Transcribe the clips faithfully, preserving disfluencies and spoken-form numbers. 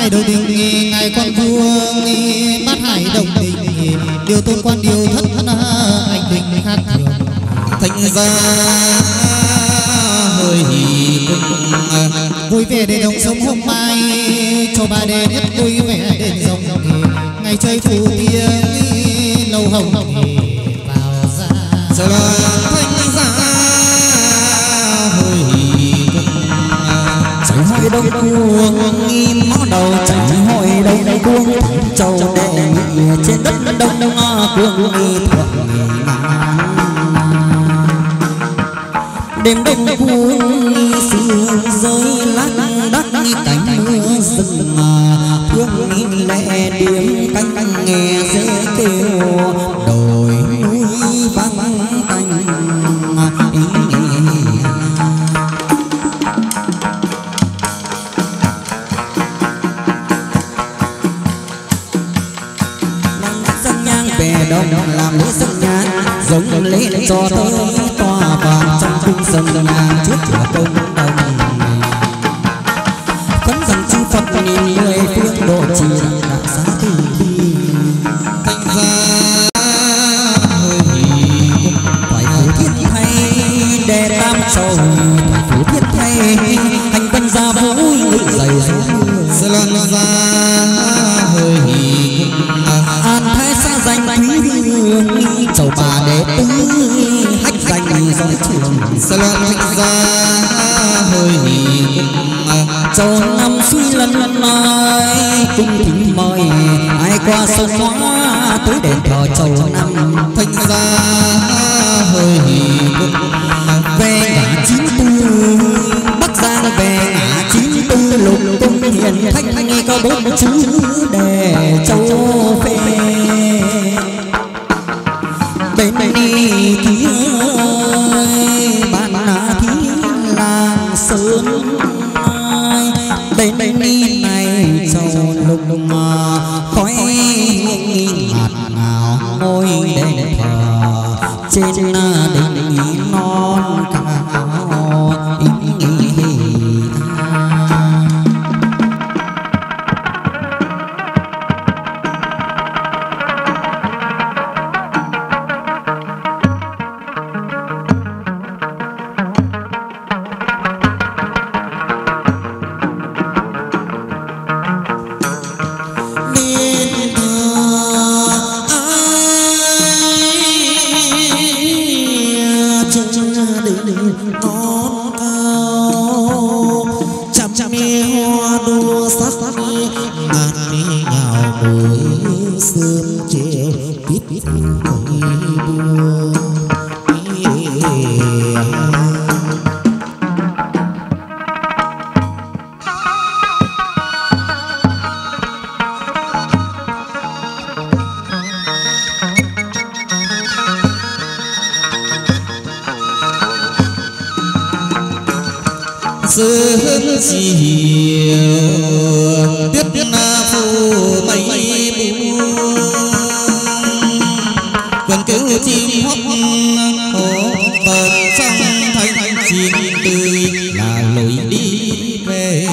hải đầu đình ngài con vua bát hải đồng đình điều tôn quan điều thất anh đình khác thường thành ra hơi hỉ vui vẻ để đồng sống hôm mai cho bà đệ nhất vui vẻ đền rồng ngày chơi phù tiếng lâu hồng vào ra giờ là thành ra hơi hỉ chảy hội đông cuồng nghi mó đầu chảy hội đông cuồng châu đệ nghị trên đất đông đông cuồng nghi thuận đêm đông cuồng nghi sương rơi lác đác cánh mưa rừng thương nghi lệ điếm cánh cánh nghe dễ kêu đồi núi vắng tanh đông làm lễ sân nhang giống lên cho tới tòa vàng trong cung sân nhang trước cửa công đồng khấn rằng chư Phật nghìn người phương độ trì đạo xá từ bi thành ra hơi hỉ phải phù thiết thay đề tam sầu phải phù thiết thay hành quân gia vui ngự dày sẽ lần ra hơi hỉ an thái xa danh quý hương chầu bà đệ tứ hách danh dõi trường sẽ lần thành ra hơi hỉ chầu năm suy lần lần nói cung thỉnh mời ai qua sông hóa tới đền thờ chầu năm thành ra hơi hỉ về ngã chín tư bắc giang về ngã chín tư lục tung hiền thanh nghe có bốn chữ để châu phê bên đi thí ơi bạn là thí làng sơn bên đi này châu lục mà khói nghìn hạt nào ngôi đền thờ trên đỉnh non cao sớm chiều biết na phù mây buông quần kêu chim hót hồ bờ trong thanh chim tươi là lối đi về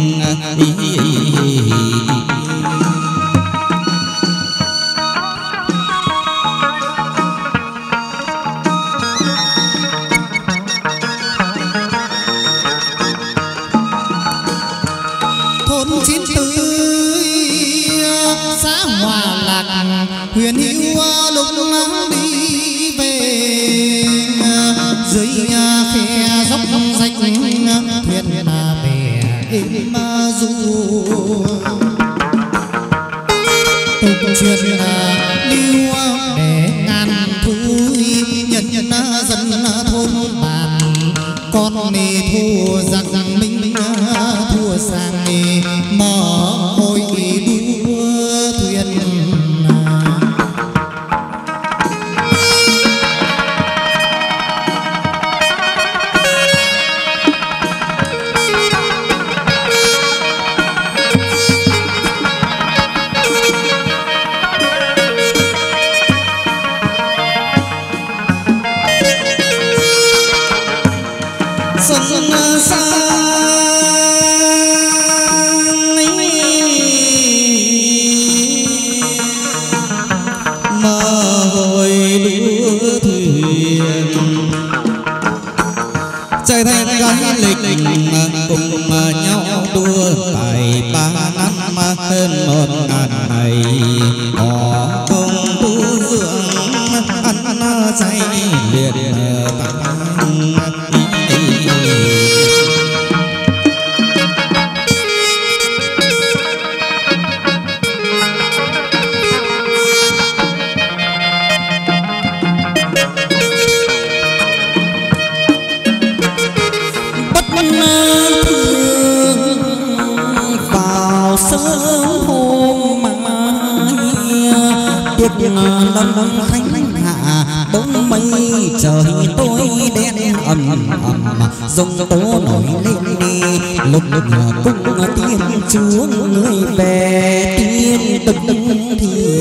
huyền hữu lúc đi về dưới khe dốc rách thuyền bè êm du tục truyền lưu để ngàn thu nhân nhân dân thôn bản con nề thua rằng minh thua sang nề mở hội đua thuyền xuân sang phải ba năm mà hơn một ngàn ngày có công tu dưỡng ăn chay liệt tăng. Lâm khánh hạ bóng mây trời tối đen ầm ầm dòng tố nổi lên đi lúc lúc cung tiên chúa người về tiên tức thì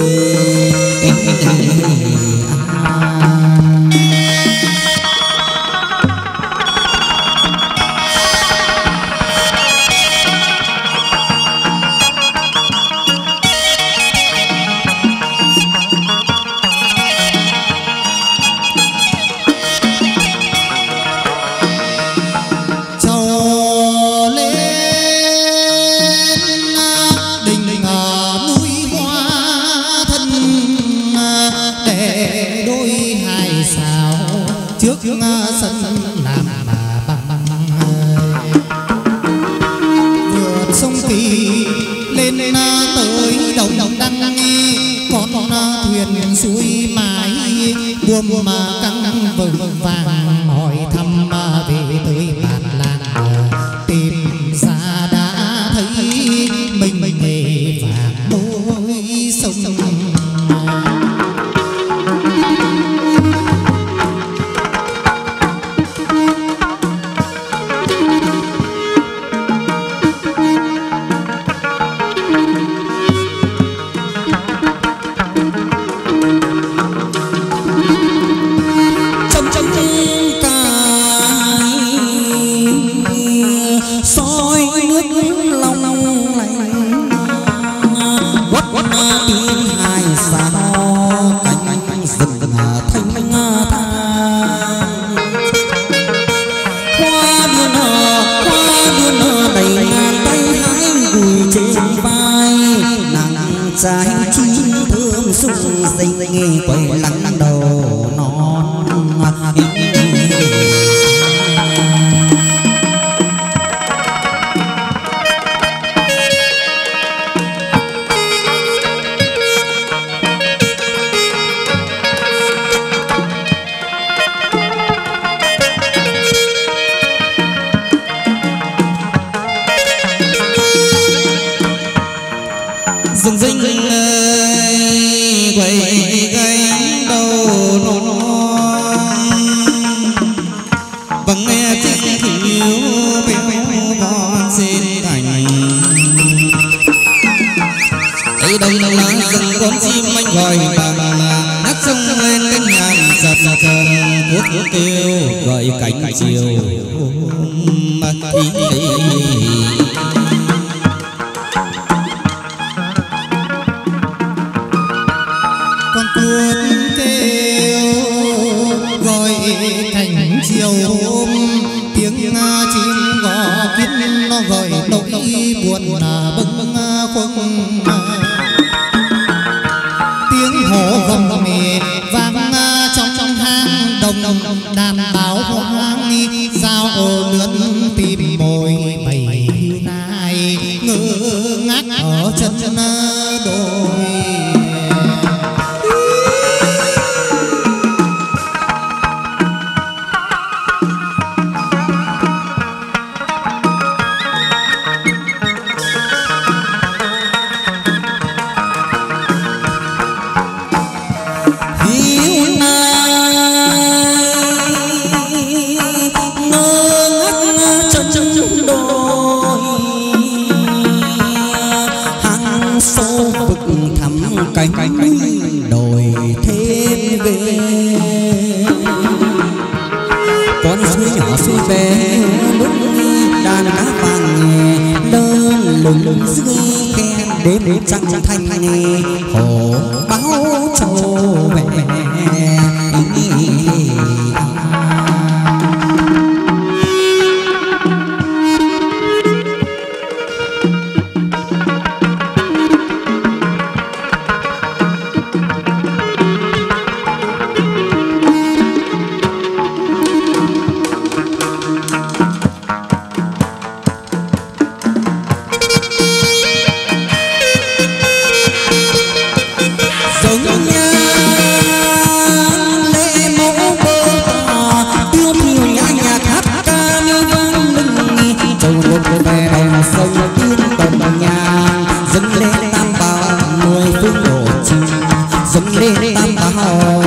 nhang dâng lên tam bảo mười phương độ trì dâng lên tam bảo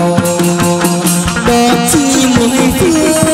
độ trì mười phương.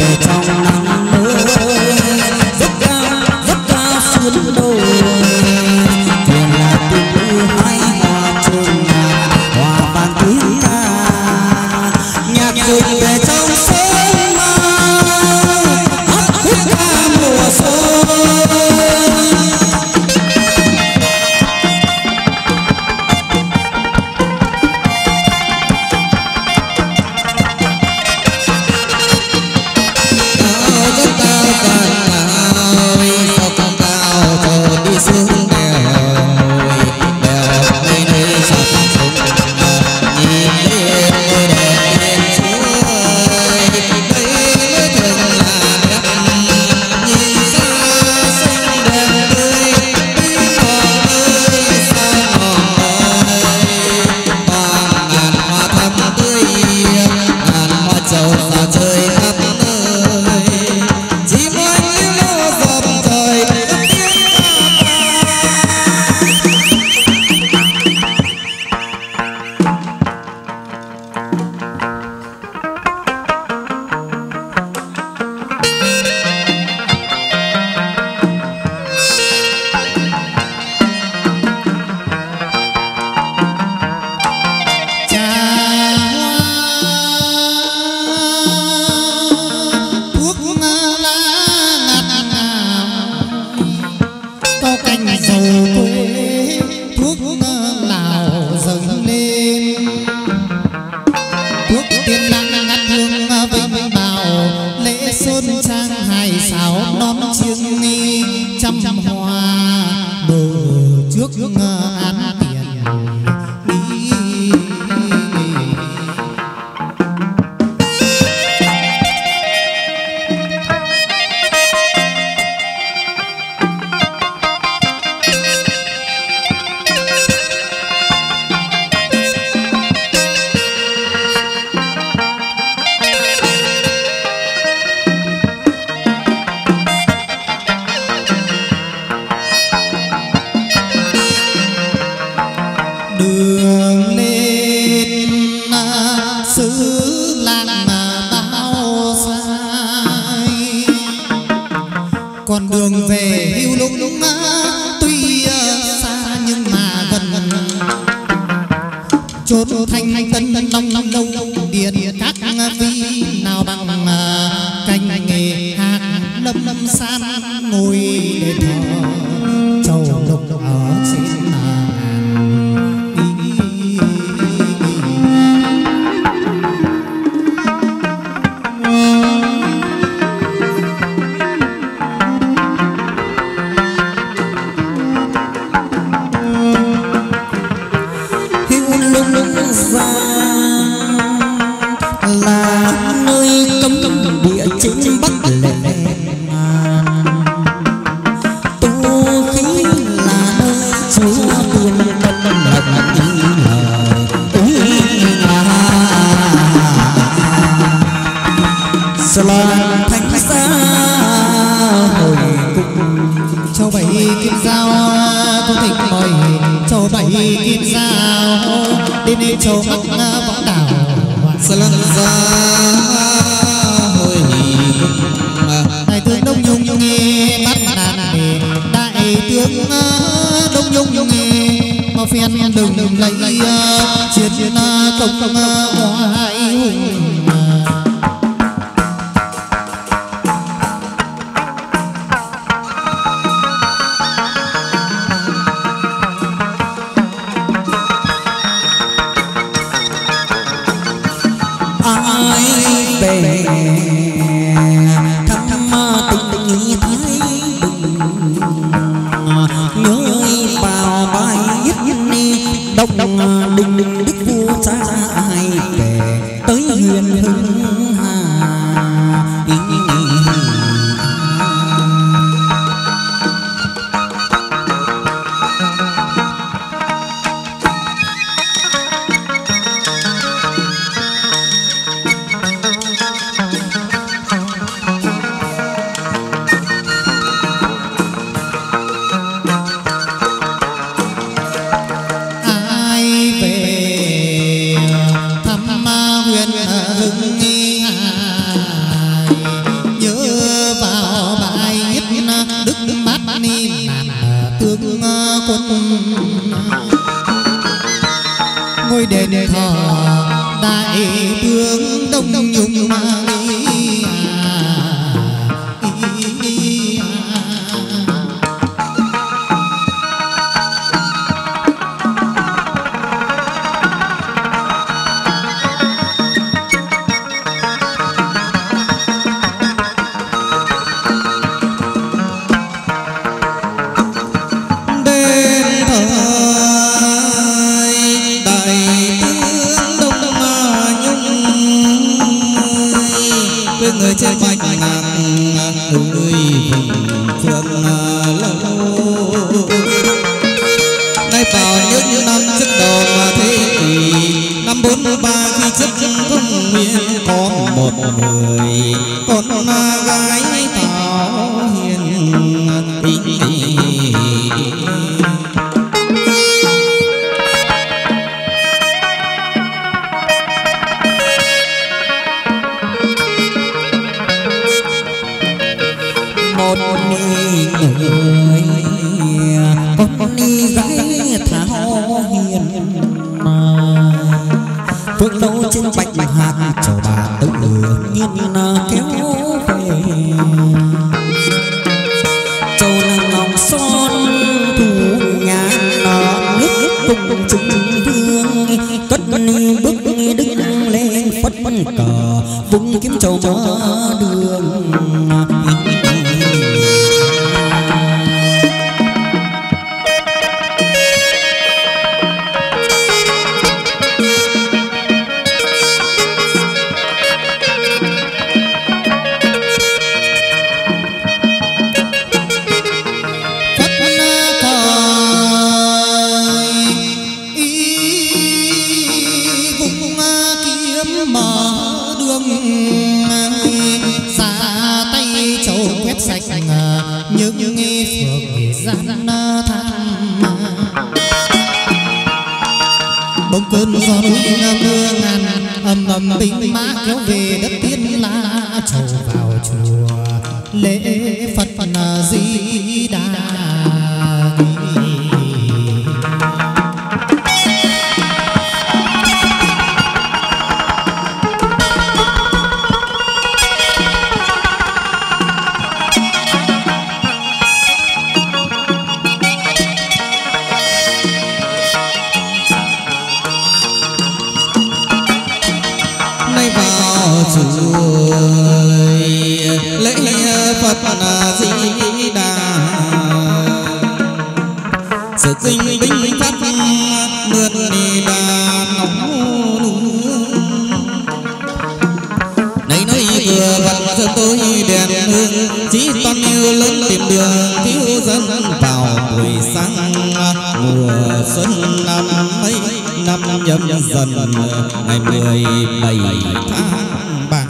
Hãy subscribe cho kênh Ghiền Mì Gõ để không bỏ lỡ sầu quê thuốc lào dâng lên thuốc tiên lăng ngắt hương vinh bảo lễ sơn trang hài sáo non chiêng ni trăm hoa đồ trước án tiền đường lên xứ làng bao sai con đường về hưu lúc tuy xa nhưng mà gần chốn thanh tân long lâu điện các vị nào bằng canh nghề hạt lâm lâm san ngồi để thờ châu lục ở trên mà là nơi cấm địa chính bắc lệ tu khí là nơi chúa tiên tâm lộc lời thanh xa hồi cung châu bảy kim giao có thịt mời châu bảy kim giao đi đến châu bắc võng đảo sa lăng ra hồi đại tướng Đông Nhung nghe bắt đàn đại tướng Đông Nhung nghe mà phiền đừng đừng lấy chiến công công oai hùng về thăm tình ý thái bình nhớ vào bài viết ni đọc đình đình đức vua cha ai về tới huyền hưng hà ngôi đền thờ đại tướng Đông Nhung người trên bạch ngạc ơi phương lâu nay vào những năm trước đầu mà thế kỷ năm bốn ba khi trước công nguyên có một người con gái thảo hiền người con đi gái thảo hiền phượng lâu trên bạch hạc cho bà tự nhiên kéo về cùng chúng thương cất bước đứng lên phất cờ vung kiếm trầu mở đường. bỗng cơn gió núi mưa ngàn ầm ầm binh mã kéo về đất tiên la trầu vào chùa lễ Phật Di Đà. Di Đà sự tinh binh pháp mượn đi đà nóng này nói vừa vặn cho tôi đèn hương chỉ toàn yêu lớn tìm đường cứu dân vào buổi sáng mùa xuân năm mấy năm nhâm dần ngày mười bảy tháng ba.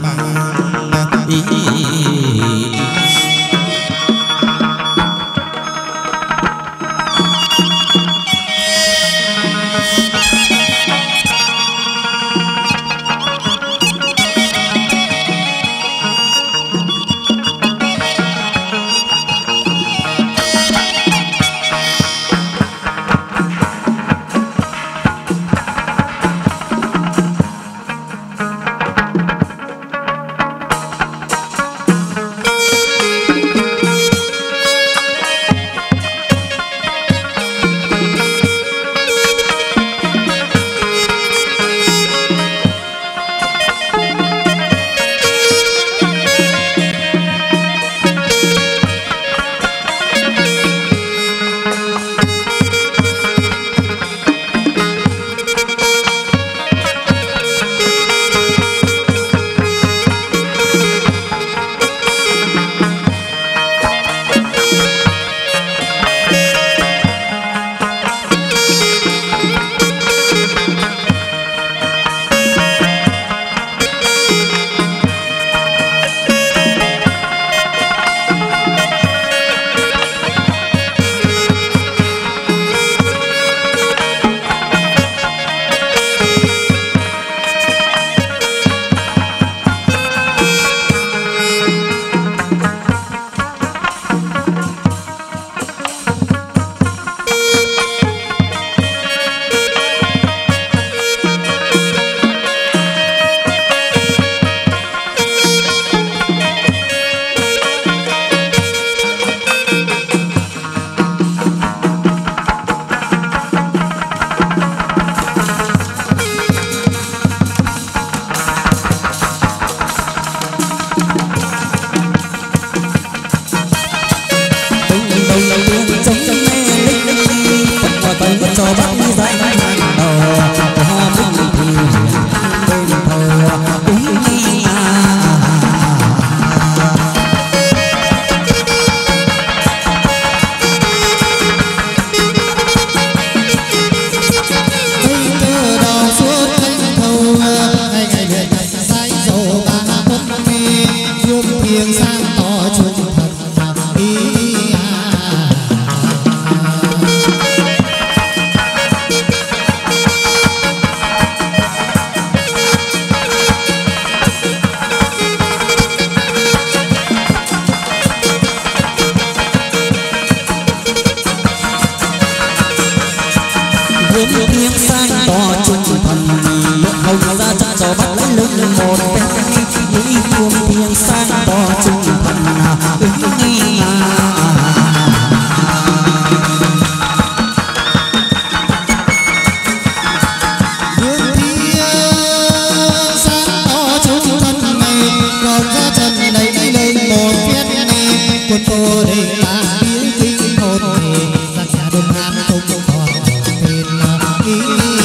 không còn tên ý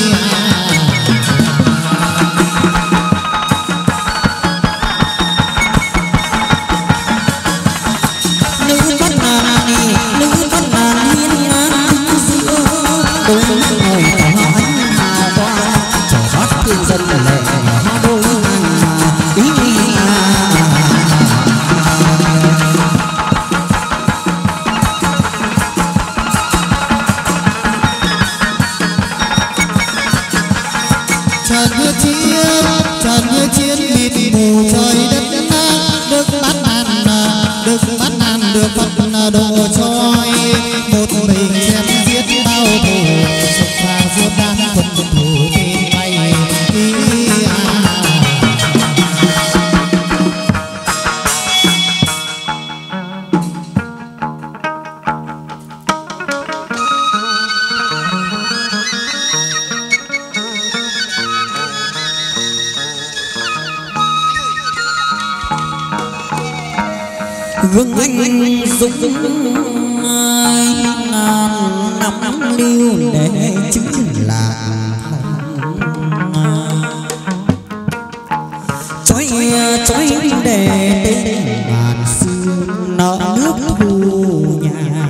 nữ bắt nàng đi nữ bắt nàng hiên ngang giữa đôi ngồi tỏ ánh hào quang trở phát thương dân lệ đôi ý trần như chiến trần như chiến mịt mù trời đất được bắt an được bắt an được phật độ trôi một mình chém giết bao thù sục pha giết đan quân thù tên bay ý gương anh dũng ngàn năm lưu để chữ là chói chói để tên ngàn xưa nợ nước thu nhà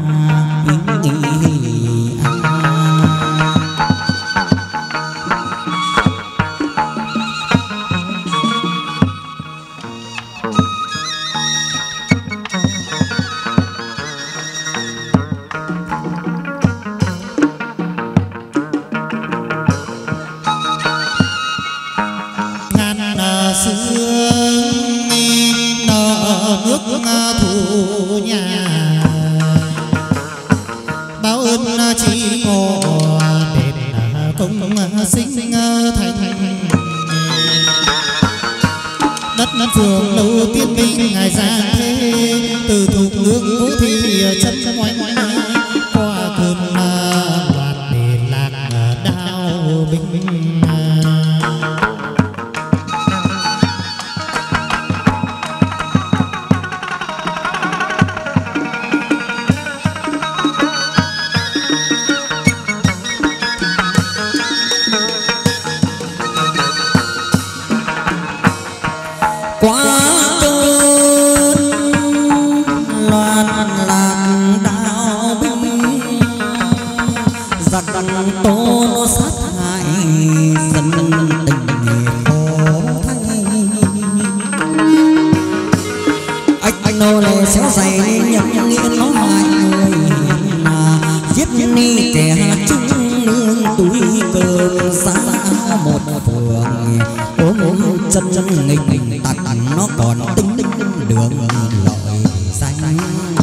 thủ nhà báo ơn chỉ ngộ đền công sinh thành đất đất phường lâu tiên minh ngài ra thế từ thục nước vũ thị chân ngoảnh qua cơn loạt để lạc đao binh qua cơn loạn lạc đao binh giặc tô nó sát hại dân tình khổ thay anh anh nô lệ xéo dày nhậm nghĩa nó hại người giết ni kẻ chung nương túi cơm xa một phường ốm ốm chân chân nghịch nghịch tặc nó còn tính tính đường lợi danh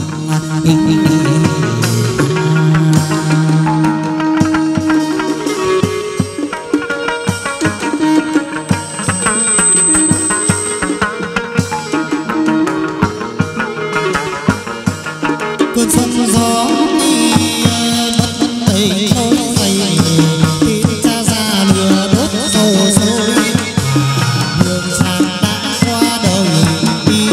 cơn sóng gió bất tây trôi dày tin cha già lửa đốt dầu sôi đường chàng đã qua đời đi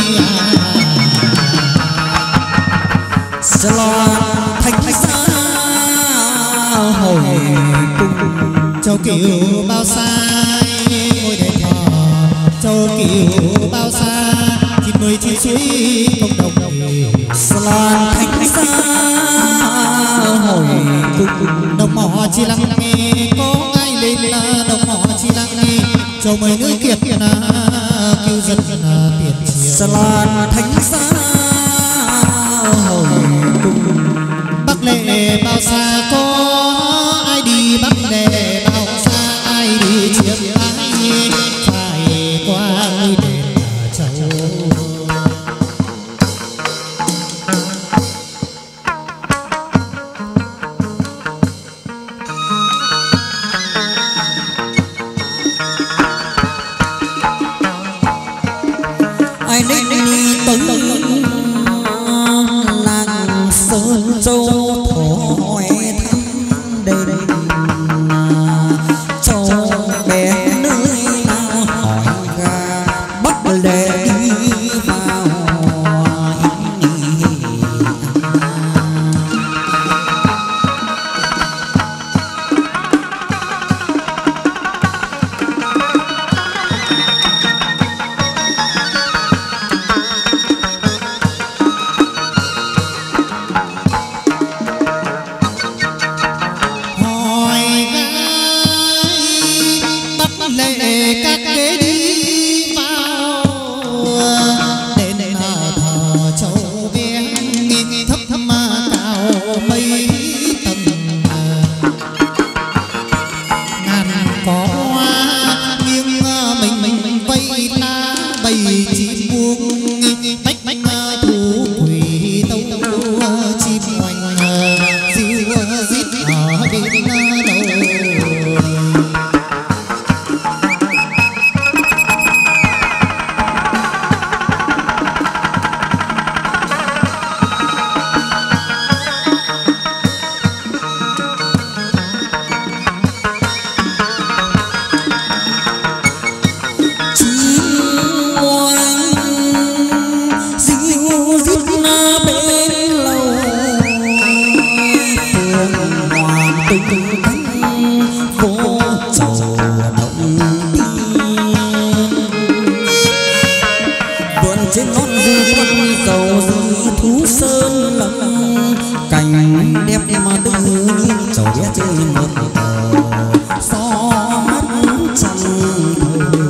sẽ lo thành xa hồi cùng châu kiều bao xa ngôi đền thờ châu kiều bao xa chín mươi chín suối cộng đồng sẽ lo thành xa hồi cùng đồng mỏ chi lăng nghe có ai lên là đồng mỏ chi lăng nghe châu mấy nữ kiệt là cứu dân tiền chia sẽ lo thành xa hồi cùng bắc lệ bao xa có ai đi bắc lệ bao xa ai đi chiếm ai phải qua ngôi đền châu ai đến đi tới làng sơn châu thổi tung cánh vô trầu động tiên vườn trên non du quân dầu dưới thú sơn lâm cành đẹp mà tự nhiên trầu bé trên một tàu so mắt chẳng thờ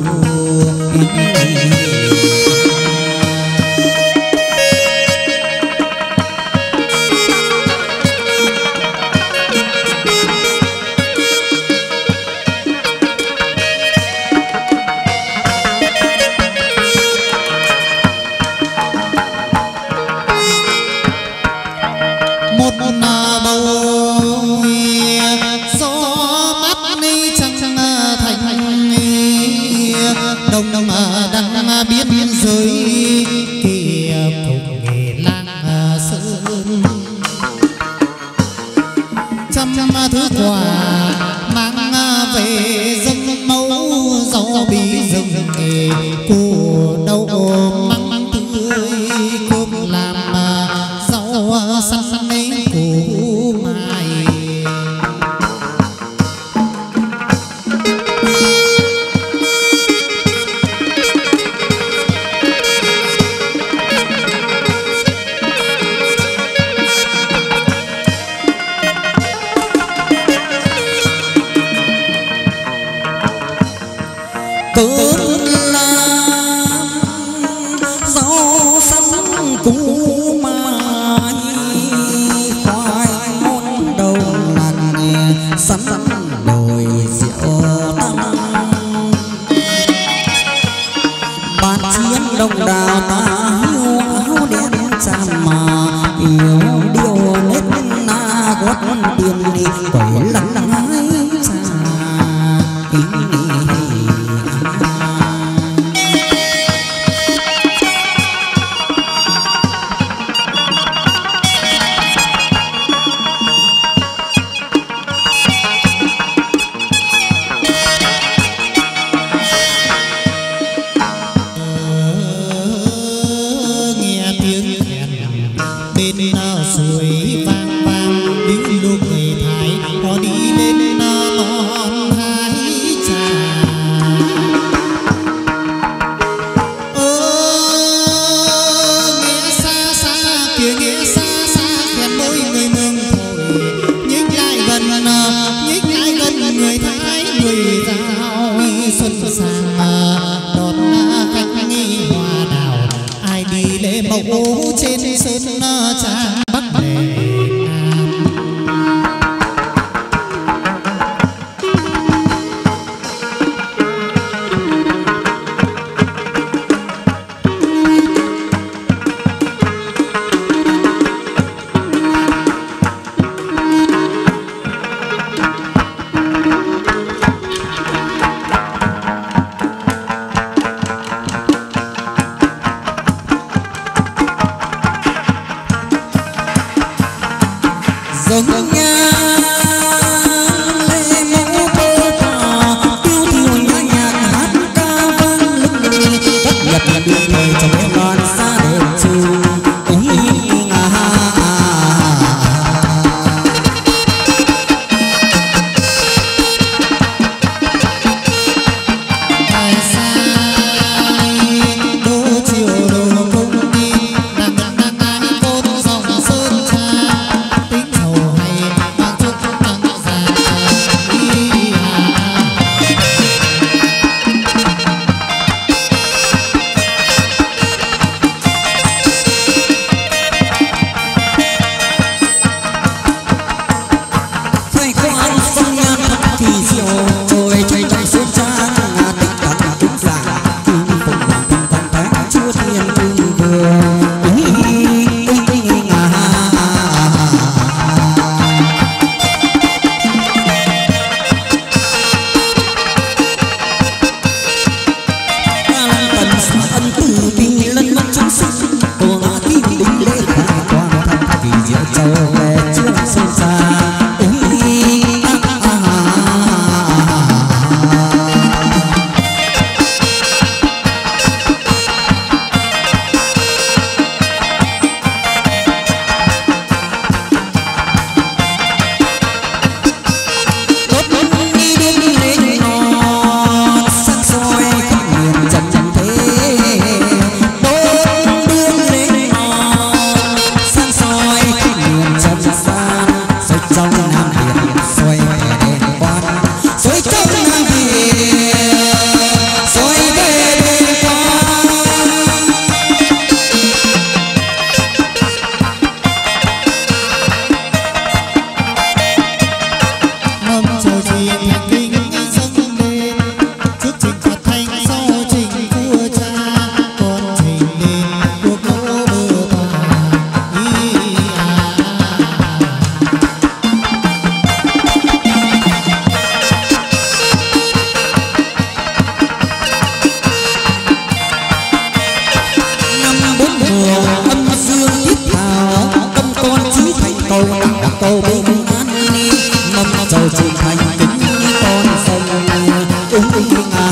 mâm dầu trưởng thành kính con sông ung ung à.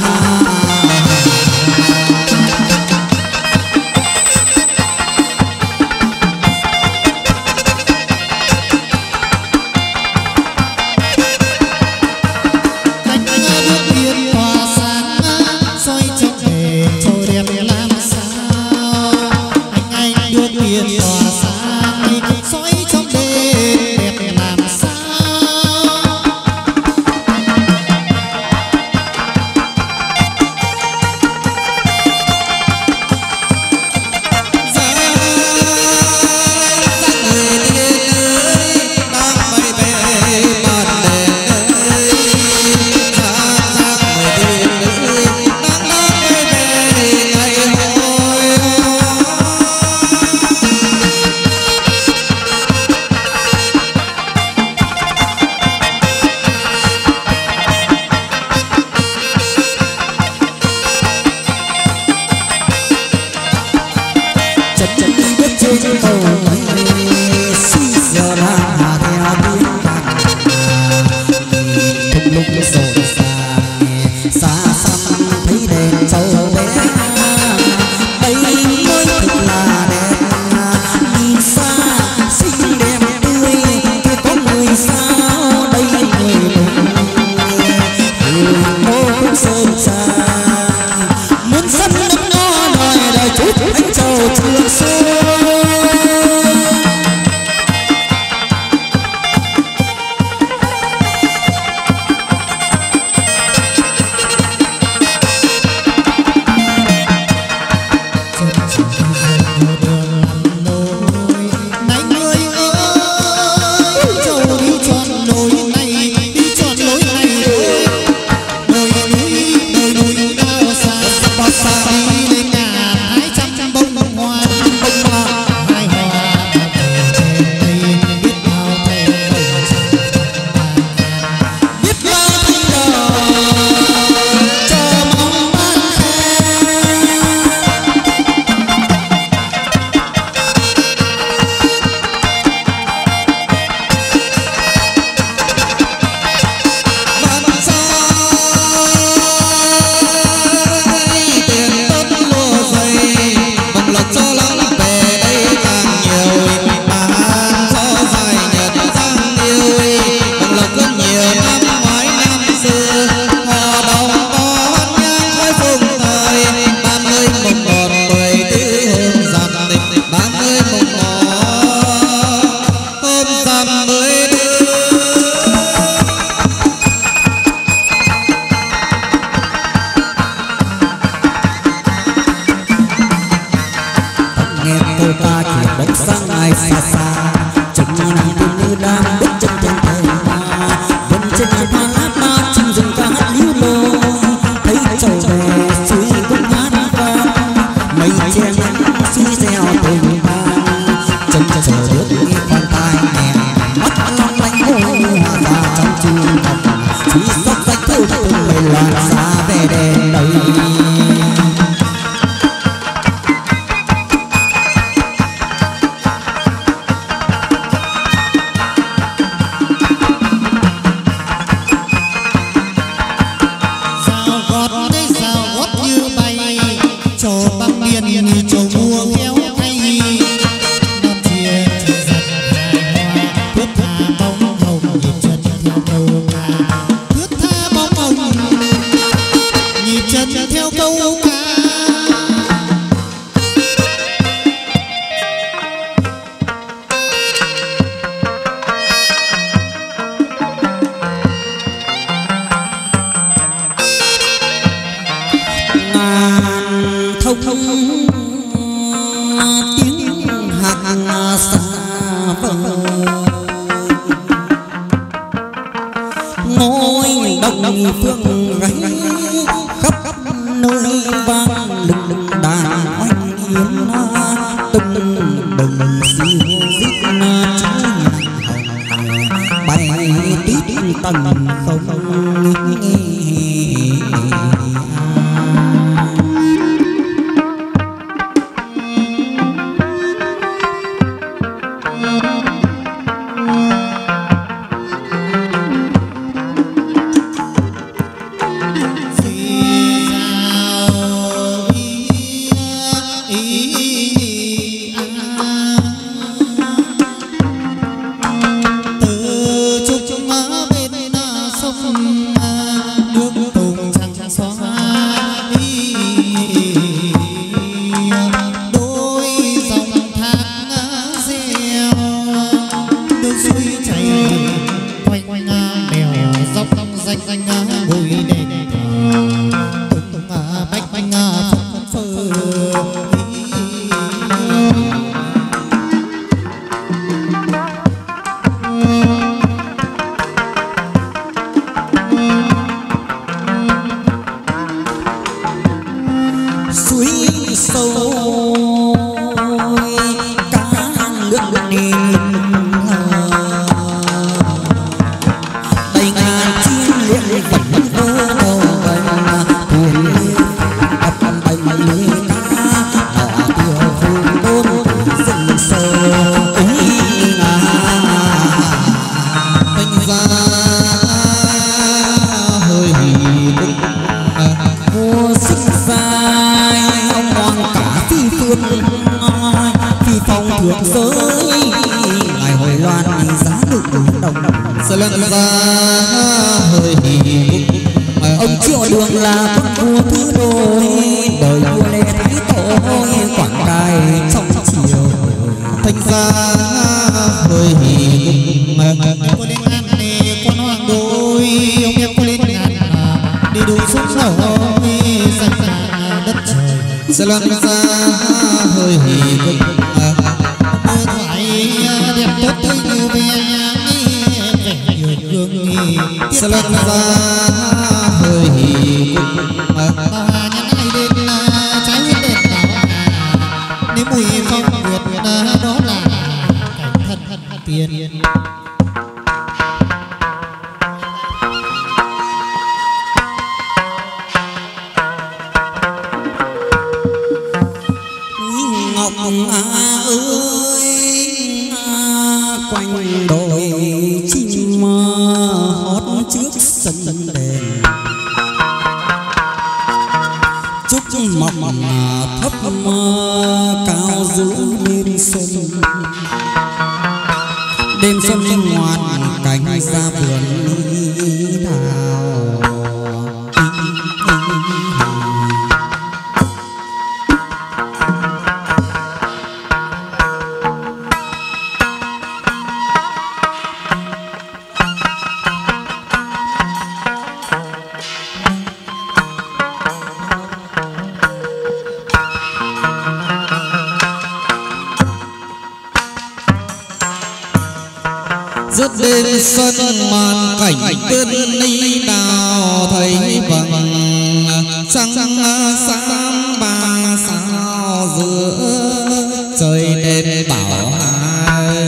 sông nước tùng trăng xóa đôi dòng thác reo nước suối chảy quanh quanh đèo dốc danh danh bụi đèn tung bách bách phấp phơ ông triệu đường là con vua thứ đôi đời vua lê thái tổ quảng đài trong chiều thành ra hơi hì cô lên ngàn nề con hoàng đôi ông em cô lên ngàn đi đủ xuống sầu dành đất trời sẽ loan ra hơi hì thoại đẹp tốt tươi như ve vẻ nhiều hương nghi sẽ loan ra hơi hì tàu hà nhắn ai đến trái huyết đèn tàu hà nếu mùi phong nguyệt đó là cảnh thân thân tiền ngọc ơi quanh đồi chim hót trước sân đèn chúc mọc thấp cao giữa đêm xuân đêm xuân ngoan cánh ra vườn đào rất đêm xuân màn cảnh tươn ly đào thấy vầng trăng sáng ba sao giữa trời đêm bảo hai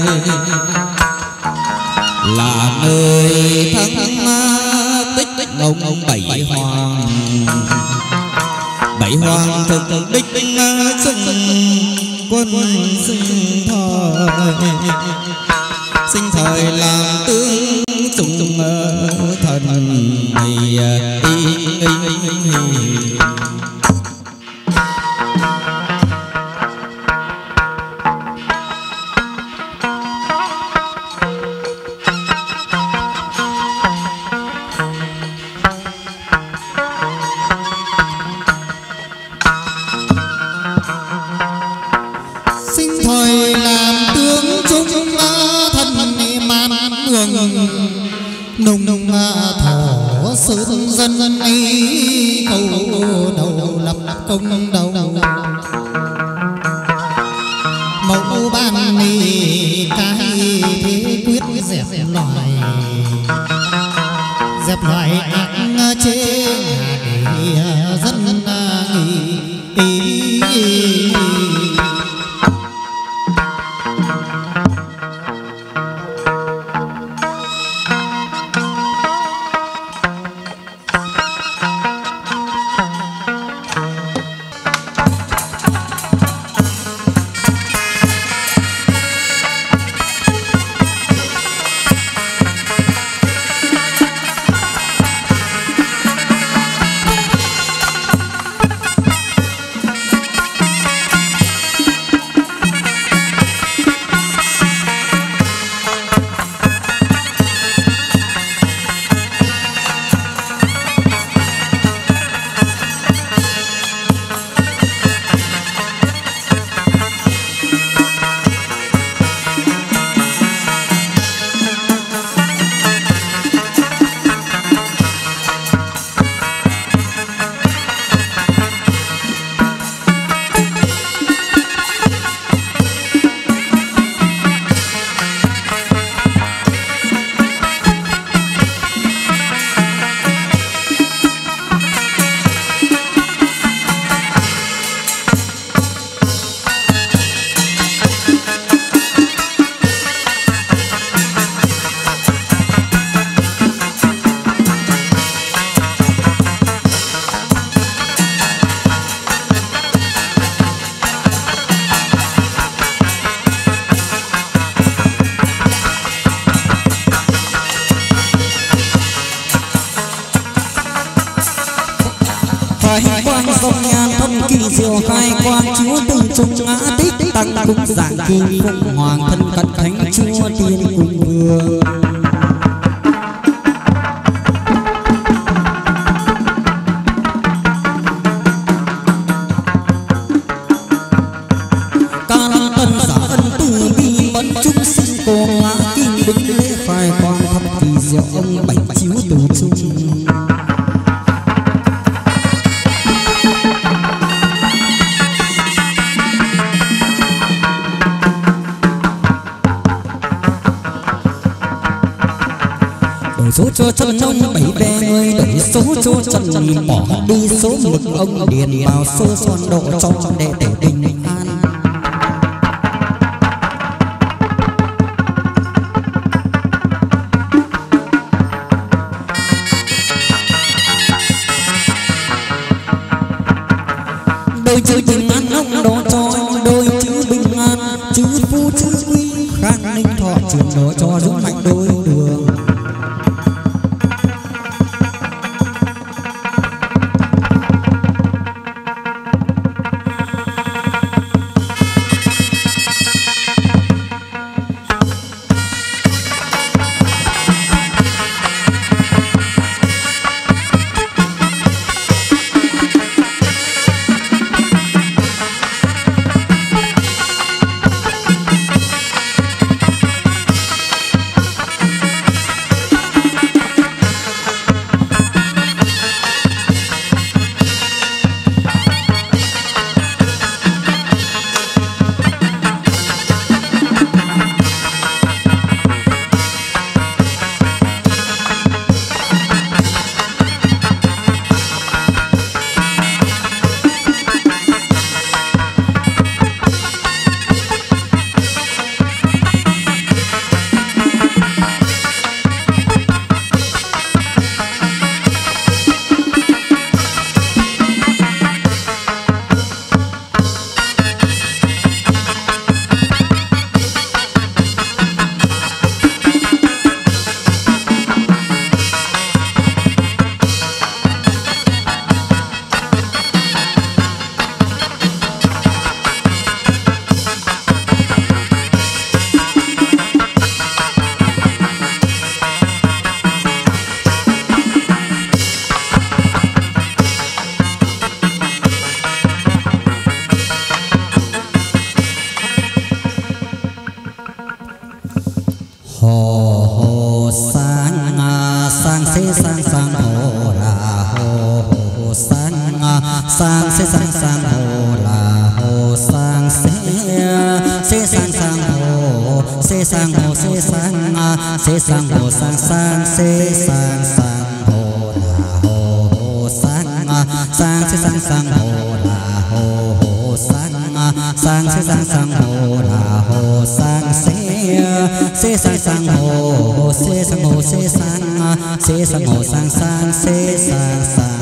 là nơi thăng tích tích ông bảy hoàng bảy hoàng thực đích chung quân sinh thời sinh thời làm tướng trùng thần này sinh thời làm tướng trung nồng nồng thổ sơn dân dân ấy cầu đầu lập công đầu mẫu ban ni cái thế quyết dẹp loài dẹp loài ác chế dân nghỉ kỳ diệu khai quang chúa từng trung ngã tích tăng cung dạng kim phụng hoàng thân cận thánh chúa tiên cung vương. Cô ngã kim bích lễ khai quang thập kỳ diệu ông bạch chiếu từ trung. Đổi số cho chân ông bảy ve người, đổi số cho chân nhìn bỏ đi số mực ông điền vào số son độ cho đệ tử bình an. Đôi chữ bình an ông đó cho đôi chữ bình an, chữ phu chữ quý khang ninh thọ chuyển đổi cho dũng mạnh đôi đường. sang sẽ sang sang hồ là hồ sang sẽ sẽ sang sang hồ sẽ sang hồ sẽ sang sẽ sang hồ sang sang sẽ sang sang hồ là hồ hồ sang sang sẽ sang sang hồ là hồ hồ sang sang sẽ sang sang hồ là hồ sang sẽ sẽ sang sang hồ sẽ sang hồ sẽ sang sẽ sang hồ sang sang sẽ sang sang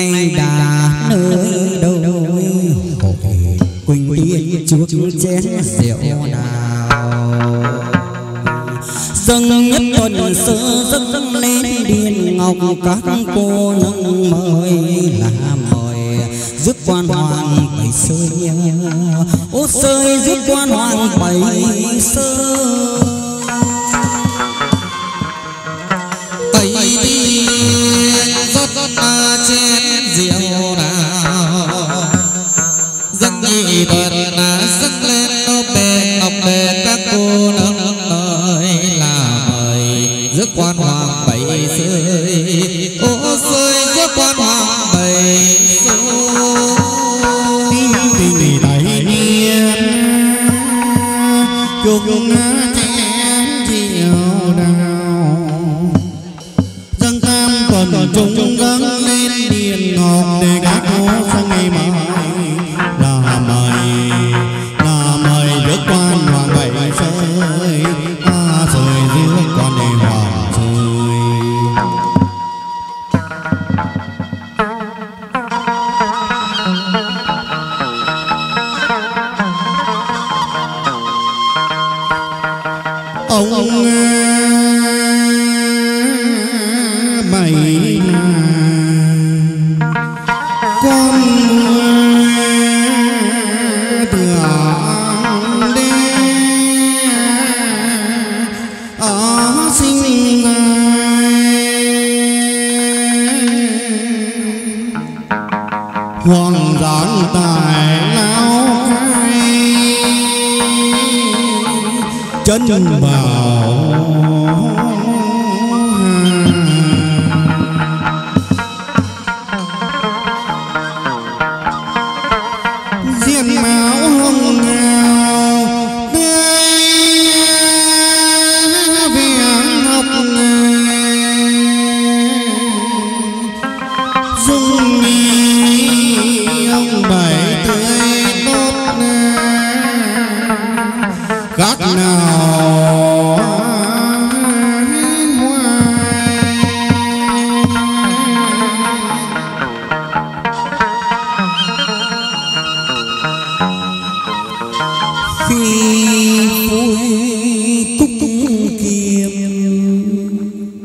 nay đã nơi đâu hội quỳnh tiên chuốc chén rượu đào dâng nhất tuần sơ dâng lên điện ngọc các cô nâng mời là mời rước quan hoàng bảy sơi ô sơi rước quan hoàng bảy sơi bảy đi rót ta chén rượu nào dâng nhị tuần dâng lên nô bề ngọc bề các cô nâng mời là mời rước quan hoàng bảy sơi ô sơi rước quan hoàng bảy sơi tình đại niên chúc chén rượu đào dâng tam tuần chúng dâng lên điện ngọc để các cô sang ngày mai là mời là mời rước quan hoàng bảy sơi a sơi rước quan đề hoàng sơi. Ông mày con đường đi ở sinh hoàng giáng tài lao chân bảo diên máu hồng ngào đưa viếng ngọc dung nghi ông bảy tươi tốt gác nào khi vui cúc kiềm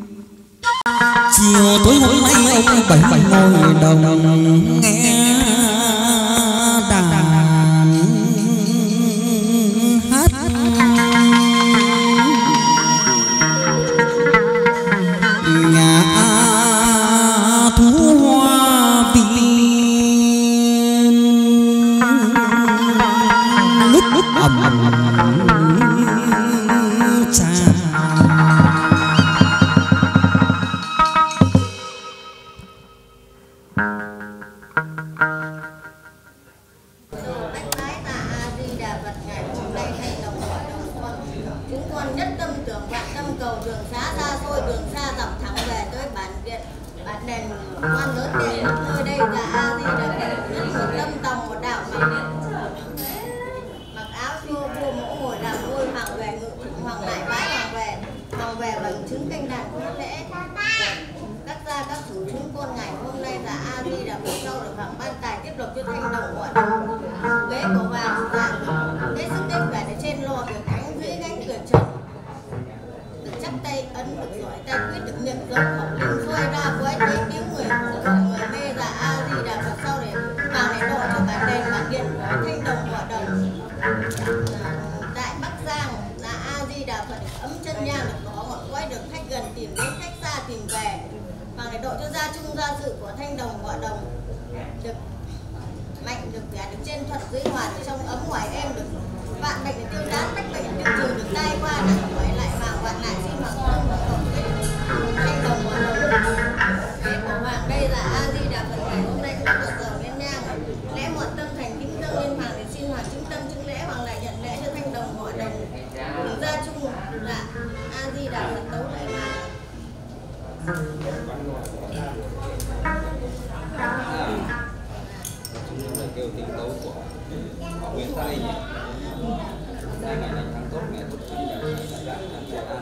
chiều tối hôm nay ông bảy ngồi đồng nghe đàn hát nhà thú hoa viên lúc lúc ầm trà quan lớn đến nơi đây là A Di Đà Phật, một tâm tòng một đạo mặc mặc áo xô vua mẫu ngồi đàm ngôi hoàng về ngự hoàng lại bái hoàng về hoàng về bằng chứng canh đàn quốc lễ các gia các chủ chứng con ngày hôm nay là A Di Đà Phật sau được hoàng ban tài tiếp lộc cho thanh đồng gọi ghế của hoàng dạng hết sức kết vẻ để trên lò được cánh vĩ gánh cửa trần được chắp tay ấn được giỏi tay quyết được nhận dấu khẩu linh xoay ra với thấy tiếng người của người mê là A Di Đà Phật sau để vào để độ cho bản đền bản điện của thanh đồng gọi đồng tại Bắc Giang là A Di Đà Phật ấm chân nhang được có ngọn quay được khách gần tìm đến khách xa tìm về và để độ cho gia chung gia sự của thanh đồng gọi đồng được mạnh được vẻ được trên thuật dưới hòa được trong ấm ngoài em được vạn bệnh tiêu đán bách bệnh tiêu trừ được tai qua lại hỏi lại vào vạn lại xin hoàng thương hoàng cộng thanh đồng gọi đồng lễ của hoàng đây là A Di Đà Phật ngày hôm nay cũng được giờ lên nhang lễ một tâm thành kính dâng lên hoàng để xin hoàng chứng tâm chứng lễ hoàng lại nhận lễ cho thanh đồng gọi đồng được gia chung là A Di Đà Phật tấu lại mà kêu tiếng tấu của họ Nguyễn Tây nhỉ? Hai ngày lành tháng tốt, ngày tốt chính là đại đàn đàn Hội An.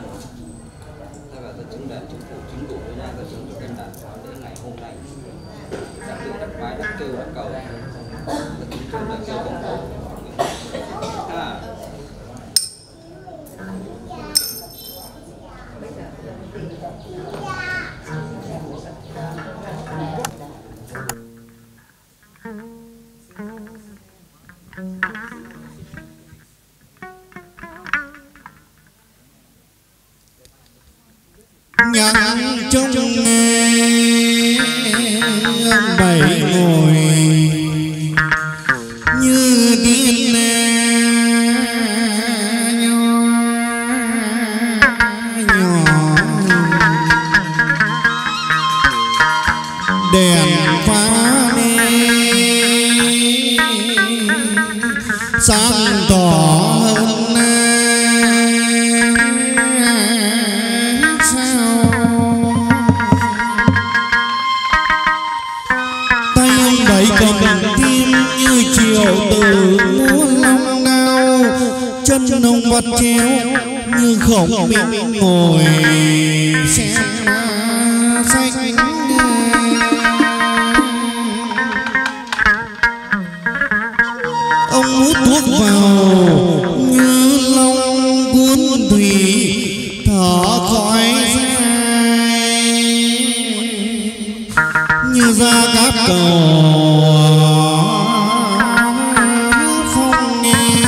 Thay vào ta chứng đàn chứng phủ chính đủ với nhau ta chứng được canh đàn khóa đến ngày hôm nay. Đặc biệt bài đất kêu đất cầu đất kêu đất kêu đất cầu à. nhang trong nghe bảy ngồi như điên nhỏ nhỏ đèn phá nê sáng tỏ hơn sao tay ông bảy cầm tim như chiều từ múa long đao chân ông vắt chéo như khổng bị ngồi xem sách ông hút thuốc vào như long cuốn thủy thở khói dài như ra cát cầu phong nghe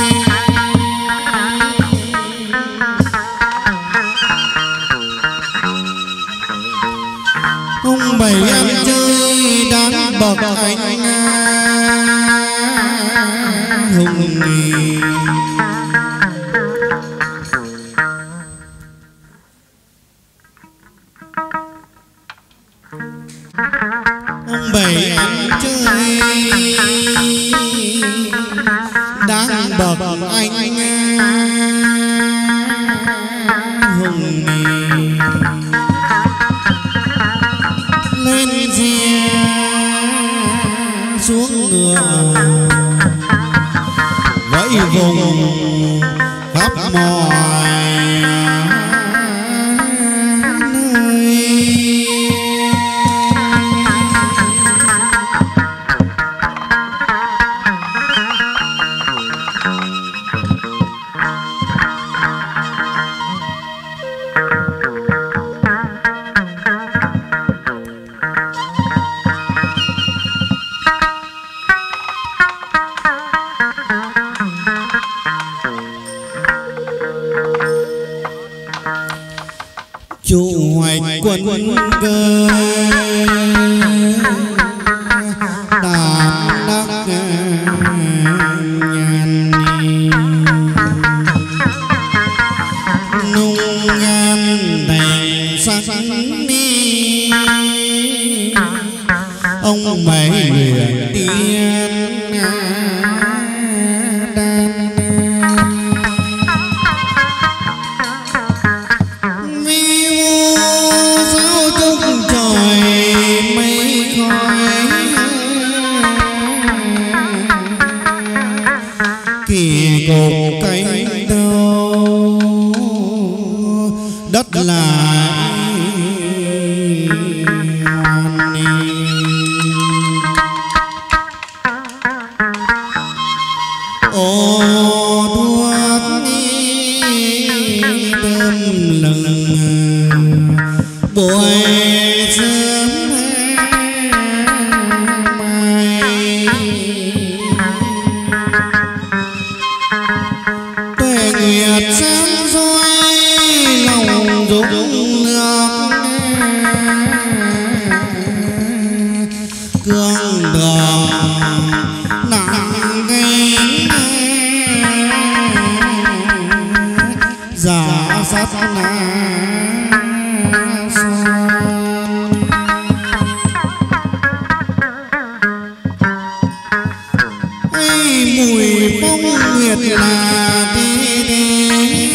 ông bảy ăn chơi đáng bậc anh hùng nghì ông bảy ăn chơi đáng bậc anh hùng nghì lên xe xuống ngựa vẫy vùng khắp mọi nơi chủ hoạch quân cơ đàm đắc nhàn nung ngan đèn sắc ni ông bảy luyện tiên đan kỳ cột cánh đâu đất lại ô thuốc tâm lừng buổi sớm mai tuệ nguyệt sáng soi lòng dũng nước cương đường nặng gánh giả sắt na mùi phong nguyệt là đi đi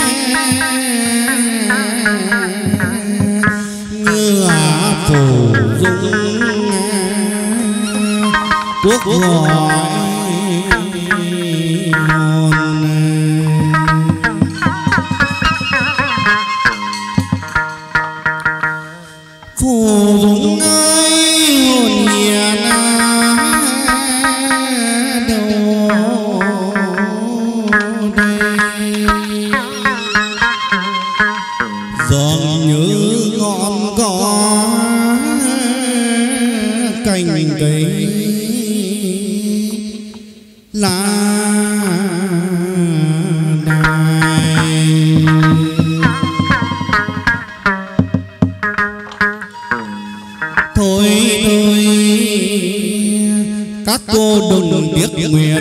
như phủ dung quốc gọi hồn phủ dung ơi hồn hiền các cô đừng biết nguyệt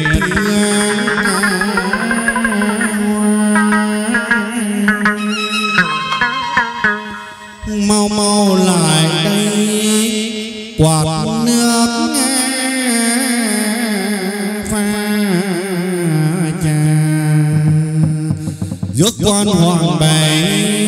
mau mau lại đây quạt nước pha trà rước quan hoàng bệ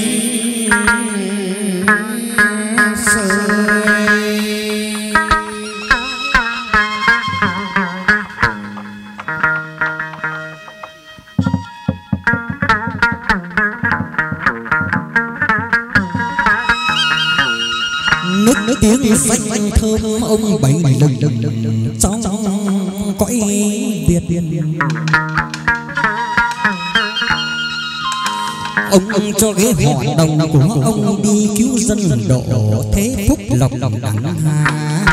nước tiếng xanh thơm ông bảy lần trong cõi Việt. Ông ông cho ghế họ đồng của ông đi cứu dân độ thế phúc lộc đẳng hà.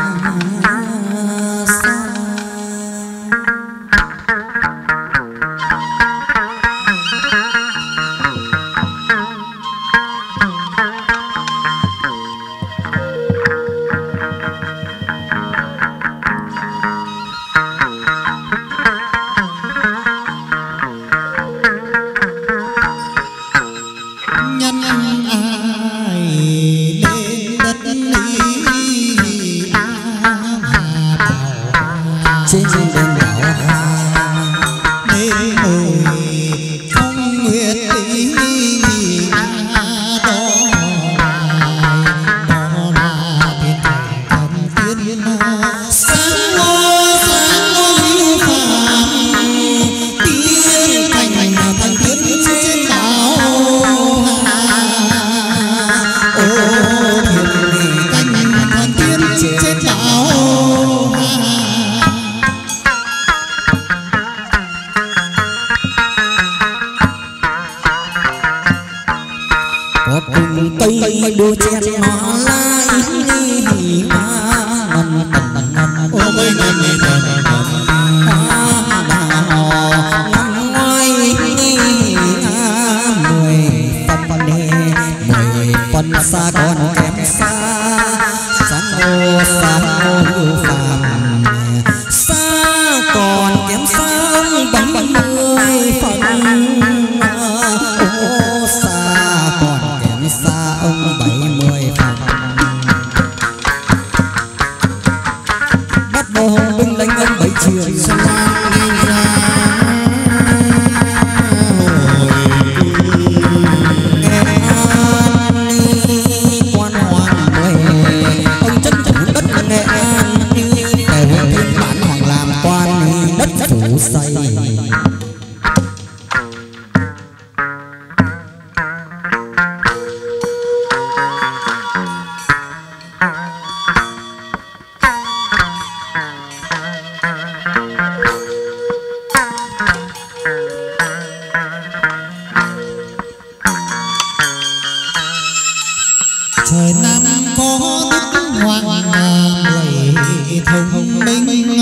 Trời Nam có đức hoàng mười thông minh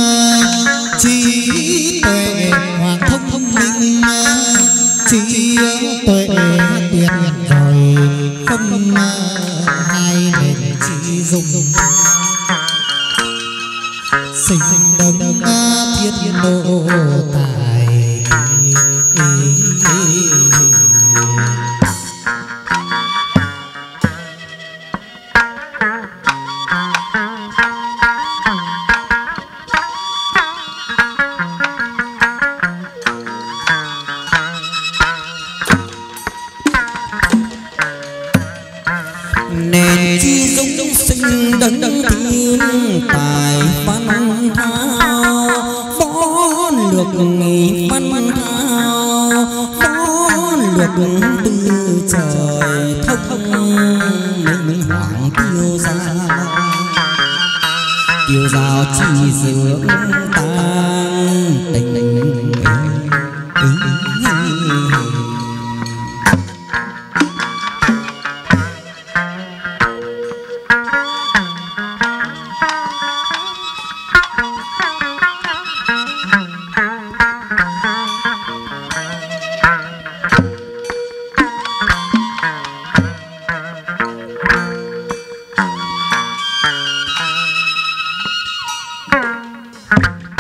trí tuệ, hoàng thông minh trí tuệ tuyệt vời, không hai nền chỉ dùng sinh đồng thiên độ tài. Nền chi dung sinh đấng thiên tài văn thao, võ lược văn thao, võ lược từ trời thông minh hoàng tiêu giao, tiêu giao chi dưỡng tan tình tình Thank you.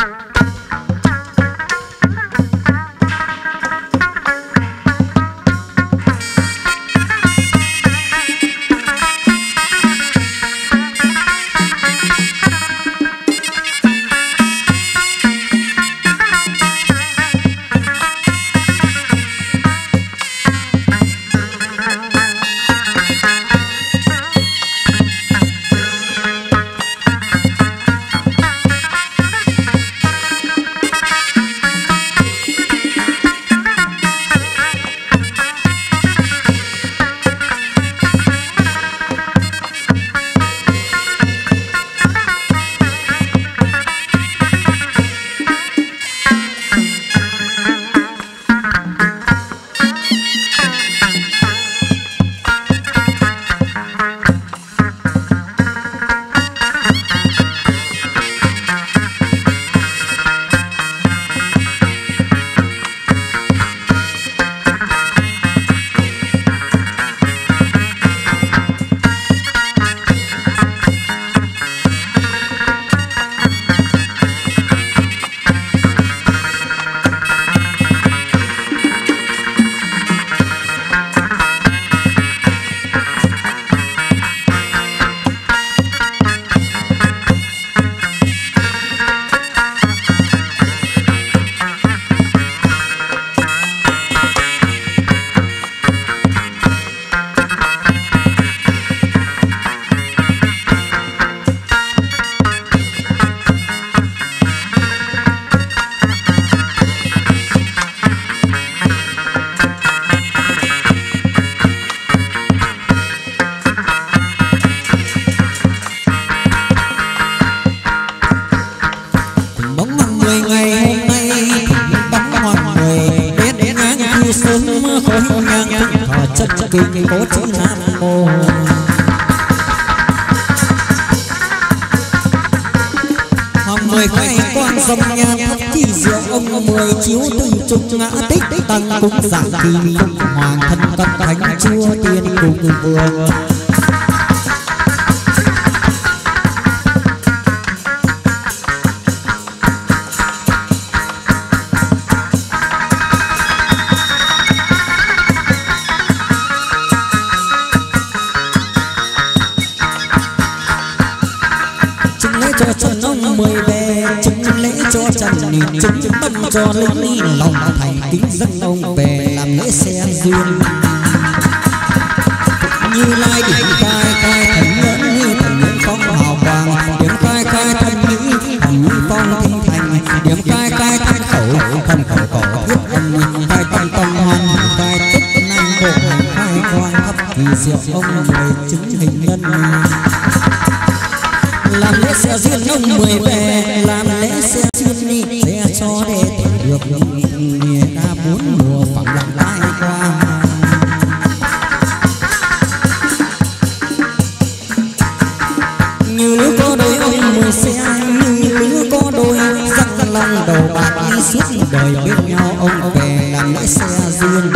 kinh có chữ nam mô. Hoàng mười khai quan dòng nhang thắp chi diệu ông mười chiếu từ trục ngã tích tăng cúng dạng kỳ hoàng thân cấp thánh chúa tiên cùng vương. Chứng tâm cho linh lòng thành kính dâng ông về làm lễ xe duyên. Như lai điểm khai khai thần nhẫn như thần nhẫn phong hào quang, điểm khai khai thần nhĩ thần nhĩ phong thiên thành, điểm khai khai thần khẩu thần khẩu khẩu thiết âm khai tâm tâm hoan khai tức năng bộ khai quan thấp kỳ diệu ông về chứng hình nhân. Làm lễ xe duyên ông mười về làm lễ xe duyên đi sẽ cho đệ tử được nghĩa đa bốn mùa phẳng lặng lai qua. Như lứa có đôi ông mười xe như lứa có đôi răng lòng đầu bạc đi suốt đời bên nhau ông về làm lễ xe duyên.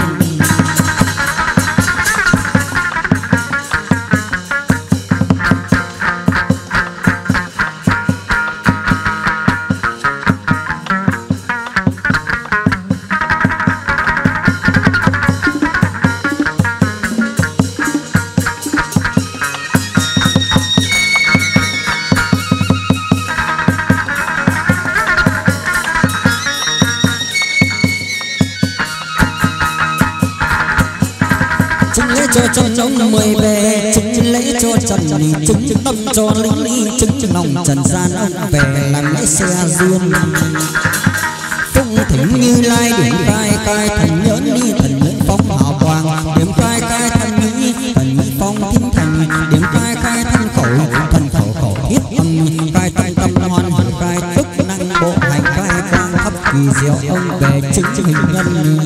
Cho ông mười về chứng lễ cho trần chứng tâm cho linh ly chứng lòng trần gian ông về làm lễ xe duyên. Phụng thỉnh Như Lai điểm khai khai thần nhẫn đi thần nhẫn phong hào quang, điểm khai khai thần nhĩ thần nhĩ phong thiên thành, điểm khai khai thân khẩu thần khẩu khẩu thiết âm khai tâm tâm hoan khai tức năng bộ hành khai quang thấp kỳ diệu ông về chứng hình nhân.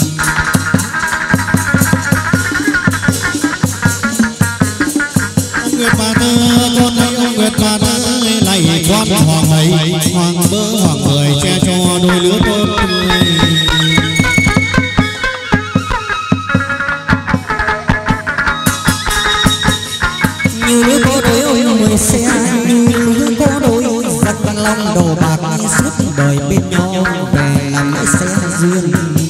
Con thấy ông Nguyệt bà thơ lạy quan hoàng ấy hoàng bơ hoàng người che cho đôi lứa tốt tươi. Như lứa có đôi ông mười xe như lứa có đôi răng long đầu bạc đi suốt đời bên nhau về làm lễ xe duyên.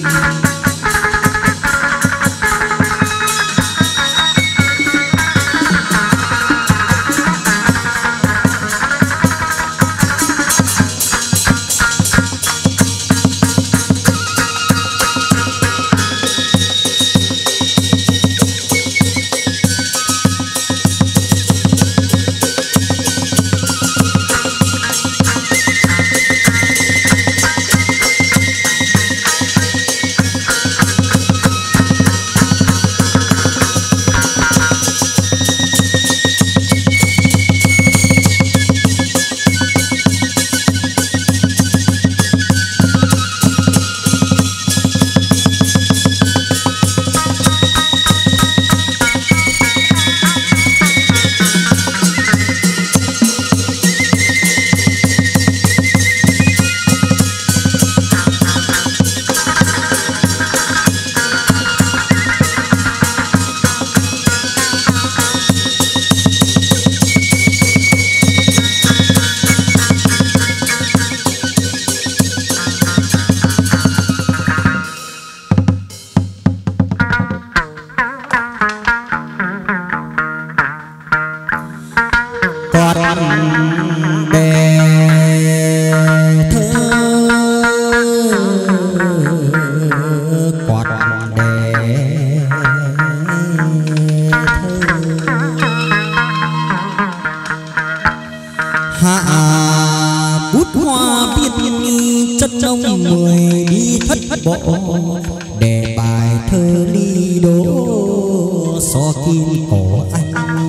Đề bài thơ ly đố so kim cổ anh.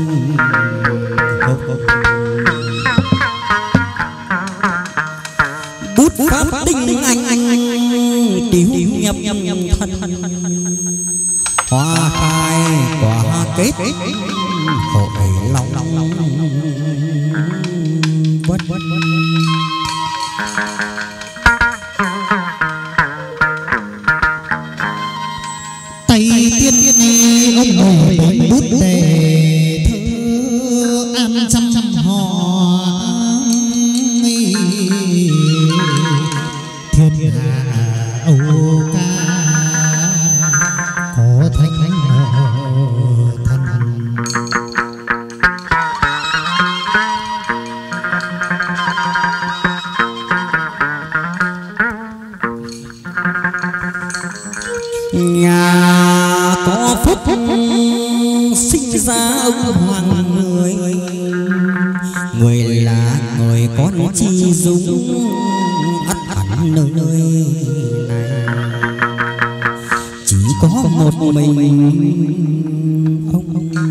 Bút pháp tinh anh anh tiểu nhập thân hoa khai kết hội lòng vất vất tay tiên ông ngồi bốn bút đề thơ an trăm trăm hò thiên hạ âu ca có thánh thân nhà có phúc sinh ra ông hoàng người người là người con chi dung ắt hẳn nơi này chỉ có một mình ông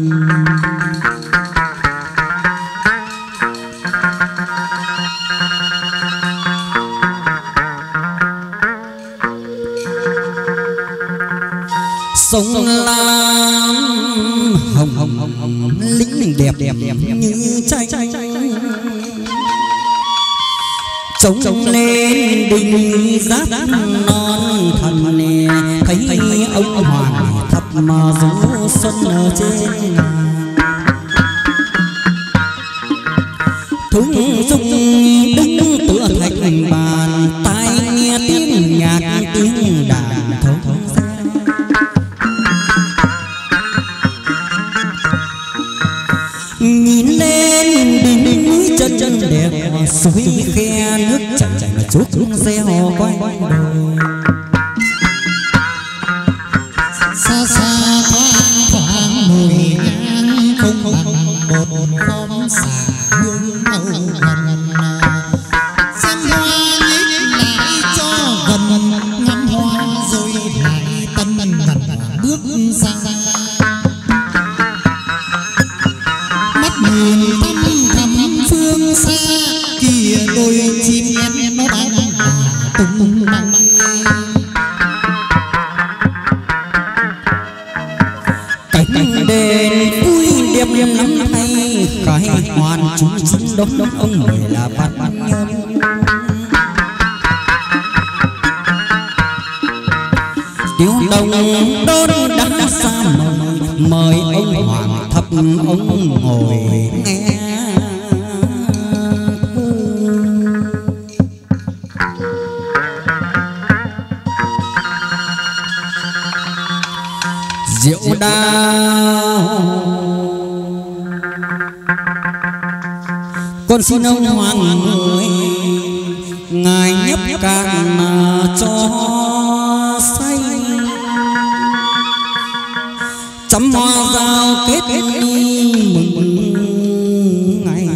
sông lam hồng hồng hồng hồng lính đẹp đẹp đẹp như trai trống lên đình giáp non thần nè thấy ông hoàng thập mà rú xuân ở trên thúng dung đứng tựa thành bàn tai nghe tiếng nhạc tiếng đàn thấu nhìn lên đỉnh núi chân chân đẹp suối khe nước chảy chảy mà chút reo quanh đồi xa xa thoáng thoáng mùi nhang không bằng một khóm xà hương âu gần xem hoa nhích lại cho gần ngắm hoa rồi lại tân gần bước ra mắt nhìn thăm thăm phương xa kia đôi chim én nó bay tung bay cảnh đền vui đẹp đẹp lắm hay cái hoàn chúng chính đón đón ông người là bạn bạn nhân tiếng đồng đón đã xa mời mời ông hoàng thập ông ngồi nghe rượu đào con xin ông hoàng người ngài nhấp cạn cho say chấm hoa giao kết mừng ngày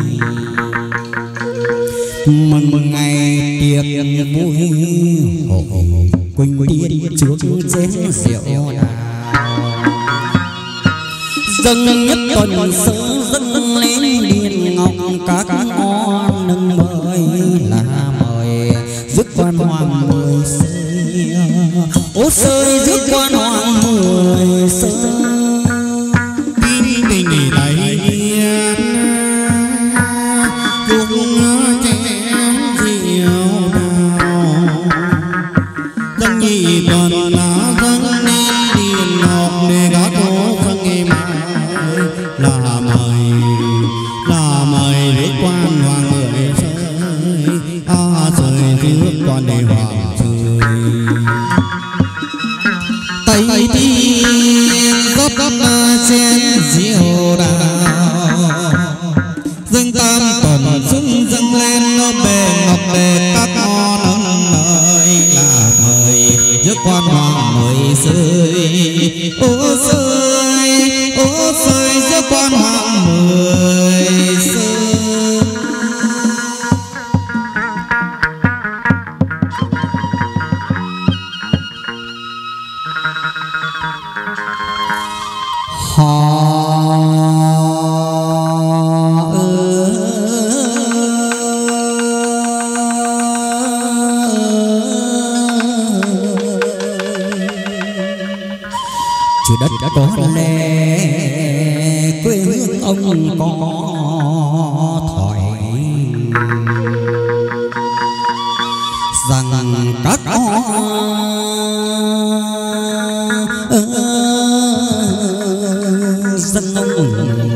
mừng mừng ngày tiệc vui hội quỳnh tiên trước chén rượu đào dâng nhất tuần sớ dâng lên điện ngọc các ngón nâng mời là mời rước quan hoàng mười sơi ô sơi rước quan hoàng mười sơi tin tình đầy dùng chén rượu đào dâng nhị tuần là dâng lên điện ngọc để gác ô dâng em là mời là mời rước quan hoàng mười sơi a sơi rước quan đề hoàng sơi tay tiên góp góp chén rượu đào dâng tam tuần sung dâng lên bề ngọc đề các con ơi là mời rước quan hoàng mười sơi ô sơi ô sơi rước quan hoàng mười sơi họ đất có lẽ quê hương ông có thỏi rằng các con dân ông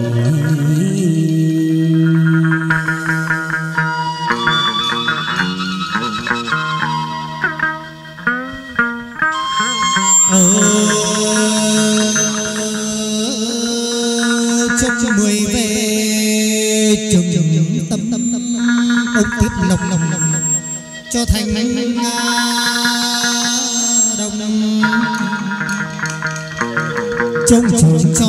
trong mười về chừng tâm ông tiếp nồng nồng cho thành đông trông trông cho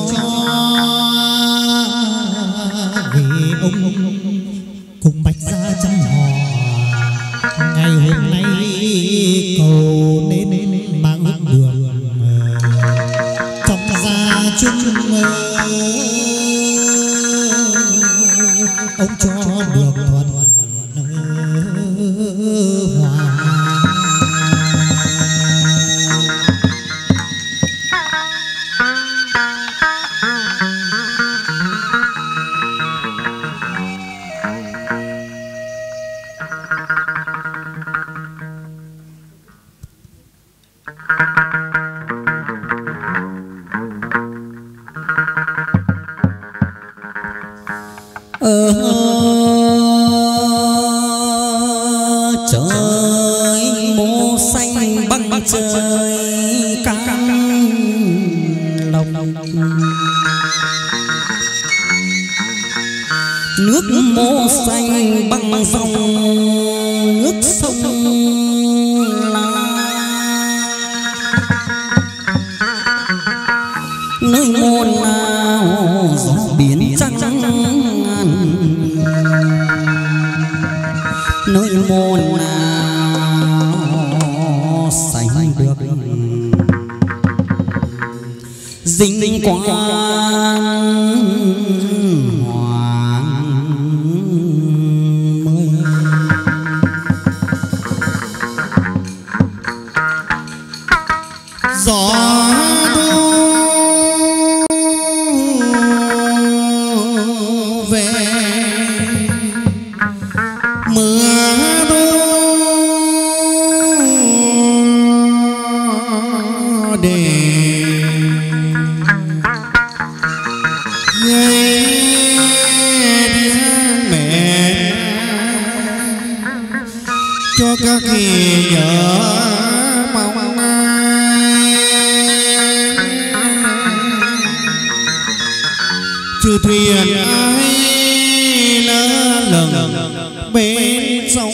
vì ông cùng bạch ra trăm hò ngày hôm nay cầu nên mang ước đường trong gia chung ông cho được thuận hòa. Ờ trời mô xanh băng trời cam lòng nước mô xanh băng dòng nước sông La nơi mô nào gió biển trắng nơi môn nào sánh được dinh quang hoàng mới gió về mưa để nghe tiếng mẹ cho các khi nhớ mong chư thuyền ai lỡ lừng bên sông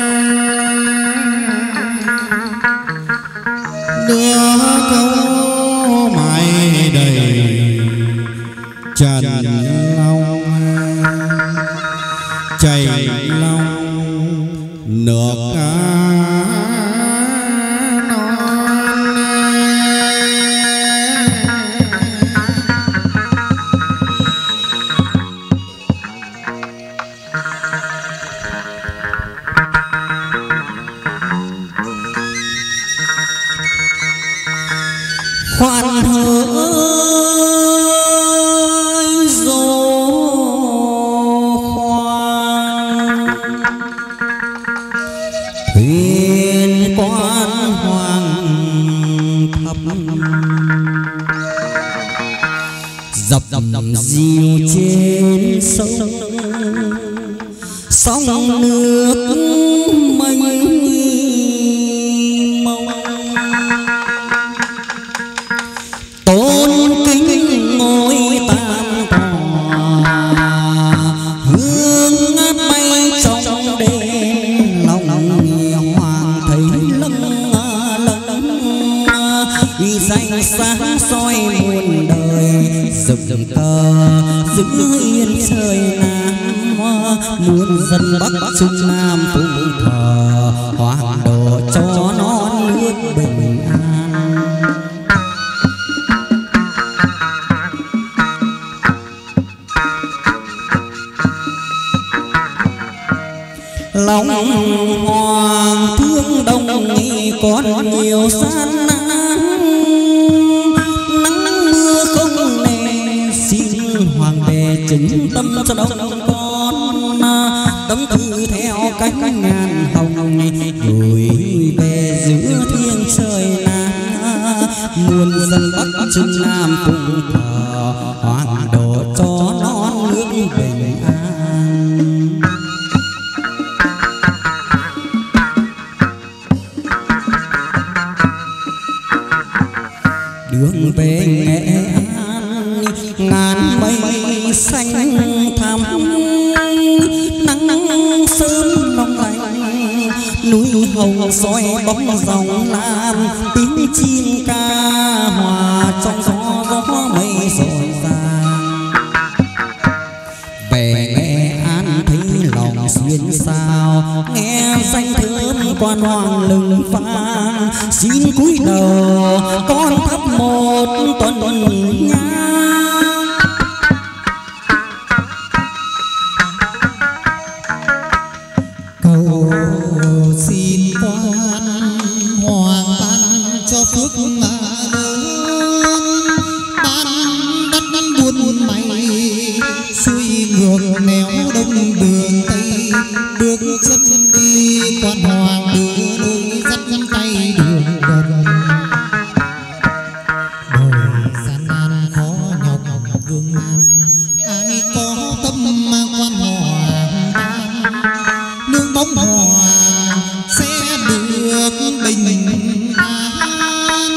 đưa câu mãi đầy tràn lòng chảy lòng nước cá khoan hỡi dô khoan thuyền quan hoàng thập dập dập diều trên sông sông nước mênh mông tôn kính ngôi tam tòa hương bay trong đêm lòng hoàng thấy lâng lâng danh sáng soi muôn đời rực rực cờ giữ yên trời nam muôn dân bắc trung nam phụng thờ hoàng độ cho non nước bình an. Lòng hoàng thương đông còn nhiều gian nan nắng đường về Nghệ An ngàn mây xanh thắm nắng nắng sớm nóng lạnh núi hồng soi bóng dòng lam tiếng chim ca hòa trong gió gió mây rộn ràng về Nghệ An thấy lòng xuyên sao nghe danh thơm quan hoàng lừng vang xin cúi đầu con thắp một tuần nhang cầu xin quan hoàng ban cho phước lớn ban đất buôn mày xuôi ngược nẻo đông đường tây bước chân đi quan hoàng đưa đôi dắt tay đường gần đời gian nan khó nhọc vương nan ai có tâm quan hoàng nương bóng hoàng sẽ được bình an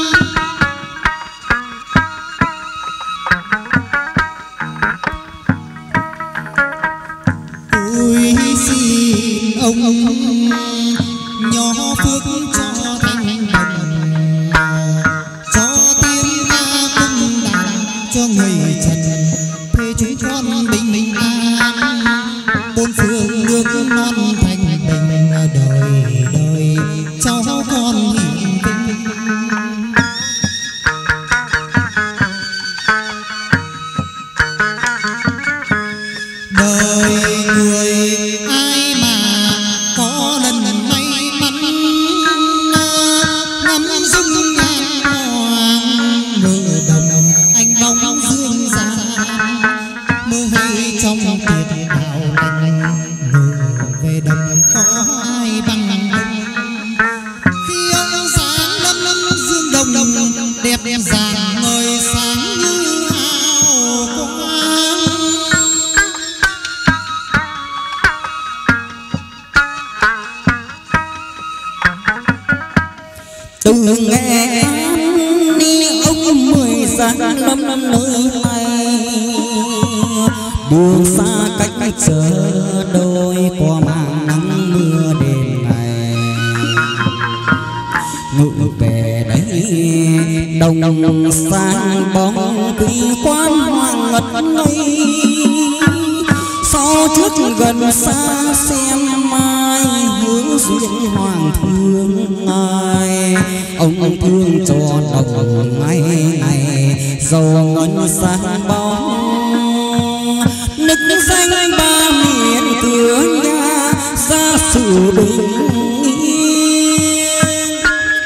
ôi xin ông nhỏ phước cho thanh đồng cho tiếng ca cung đàn cho người trần thế chúng con bình bình an bốn phương nước non thành bình đời đời cháu con hiền vinh đời người ai mà có lần may mắn ngắm dung nhan hoàng ngự đồng anh bóng dương gian mơ hay trong tiệt đạo lành ngự về đồng có ai bằng ông khi ông sáng lấp lấp dương đồng đồng đẹp đẹp rạng ngời sáng như hào quang từ Nghệ An đi ông mười sáng lâm lâm nơi này đường xa cách cách chờ đôi qua màn nắng mưa đêm ngày ngự về đấy đồng đồng sang bóng quý quan hoàng ngất ngây sau trước gần xa xem mai hướng duyên hoàng thương ai ông thương cho đồng ngày ngày dầu ngân sang bóng nức danh ba miền cửa nhà ra sự bình yên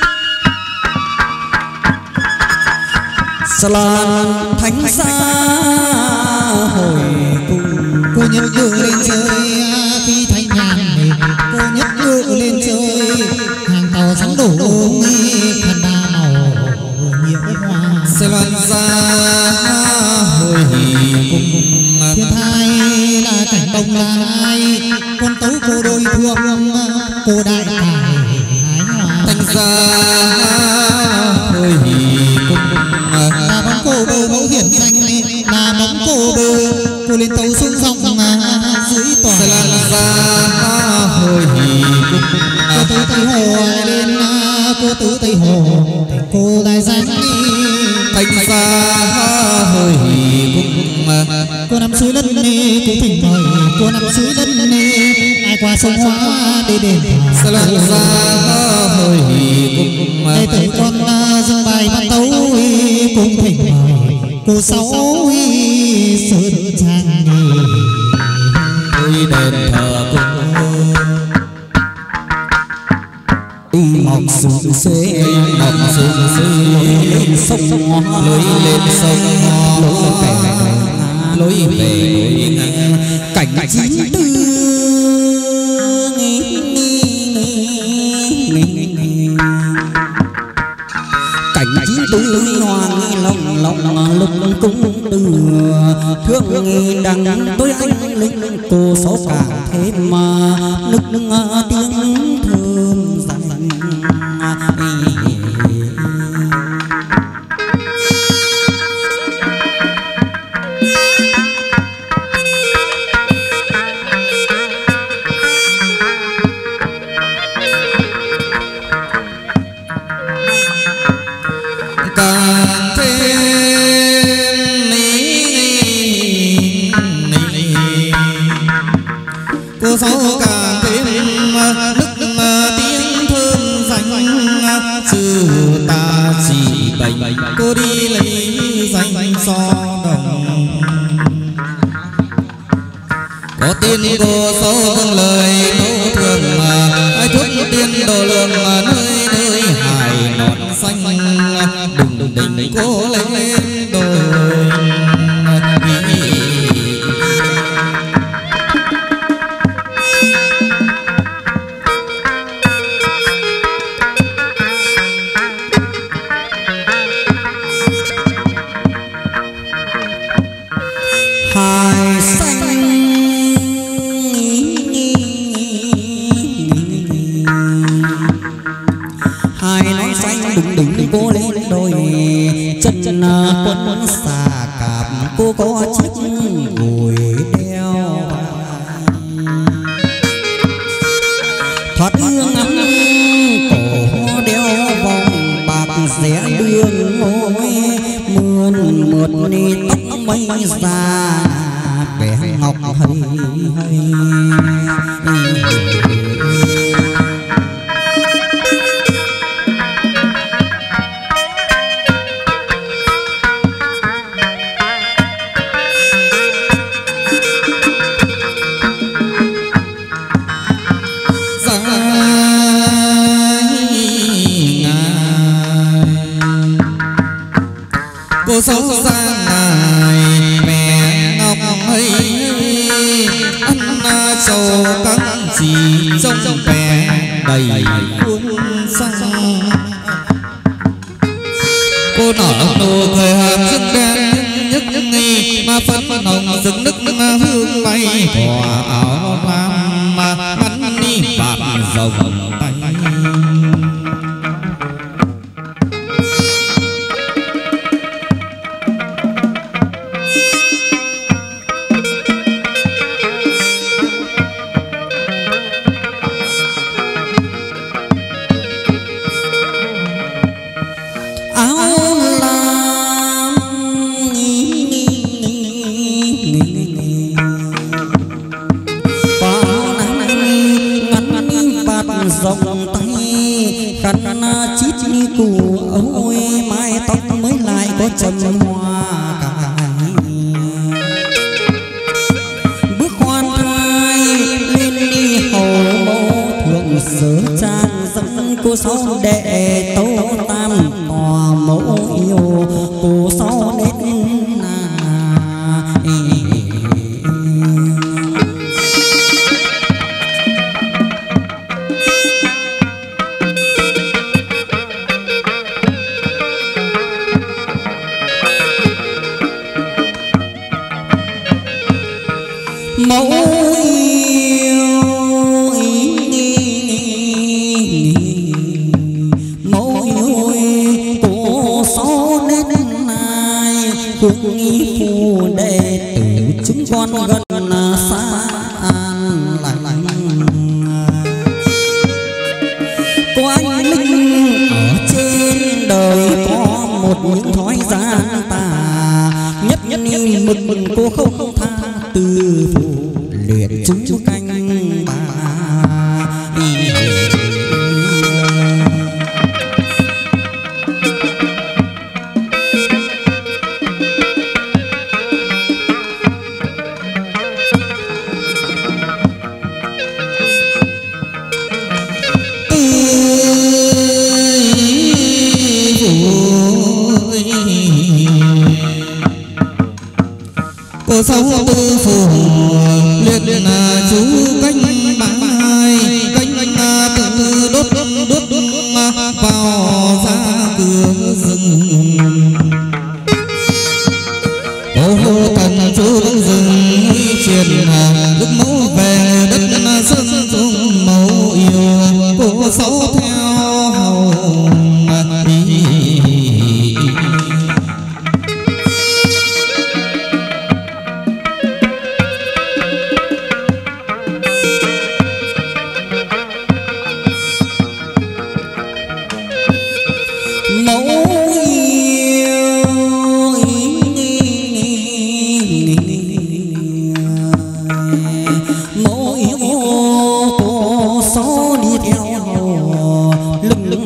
Salan thánh xa hồi cùng cô nhất ngự lên chơi khi thanh nhàn cô nhất ngự lên chơi hàng tàu sóng đổ khăn ba màu nhiễu hoa sẽ loan ra hồi cùng thiên thai là cảnh bông lai con tấu cô đôi thương cô đại cải hái hoa thành ra hồi cùng là bóng cô bơ mẫu hiển danh là bóng cô bơ cô lên tấu xuống dòng dưới tòa sẽ lan ra hồi cùng cô tứ tây hồ lên cô tứ tây hồ cô đại danh thành ra hồi cùng cô nằm suối lân nê cô thỉnh mời cô nằm suối lân nê ai qua sông Hóa để đền sẽ lan ra hồi cùng đệ tử con dâng bài văn tấu cùng thỉnh mời cô sáu sơn trang ôi đền thờ cùng mọc xuống xế mọc xuống xế lên sông lối lên sông lối về cảnh chín tư cảnh chín tư hoàng lòng lòng lúc cũng từ thương đằng tôi anh linh cô số cả thế mà nức tiếng thơm rằng sư ta chỉ bệnh cô đi lấy danh so đồng. Có tiên cô số vâng lời nấu thường mà ai thuốc tiên đồ lượng mà nơi nơi hài nón xanh đừng đừng cô lên đồi. Hài xanh hai nói xanh đừng đừng cô lên đôi chân chân quân xà cạp cô có chiếc gùi đeo thoát hương ngắm cổ đeo vòng bạc rẽ đường ngôi mượn mượt ni tóc mây ra vẻ ngọc hay hay. Cô xấu xa ngài mẹ ngọc ấy ăn sầu cắn chỉ trong vẻ đầy cuốn xăng. Cô nở nụ cười hàm rất đen nhức nghi mà phấn hồng rực nức hương bay quả áo lam mà bắn đi bạc rồng tay. Rộng tay khăn chít cù ôi mái tóc mới lại có châm hoa cài bước khoan thai lên đi hầu mẫu thượng sở trang dẫn cô sáu đệ tấu tam tòa mẫu yêu cô sáu đến mẫu yêu mẫu yêu cô số đến nay cũng nghi phù đệ tử chúng con gần xa an lành. Có anh linh ở trên đời có một những thói gian tà nhất nhất ni mực mực cô không tha từ phụ luyện chúng canh bà. Cô sáu tư phù liệt là chú cánh bài cánh tự đốt đốt vào ra cửa rừng. Cô thần chú rừng truyền đức mẫu về đất sơn dung mẫu yêu cô sáu theo hầu đi. Mẫu yêu cô số đi theo hầu lưng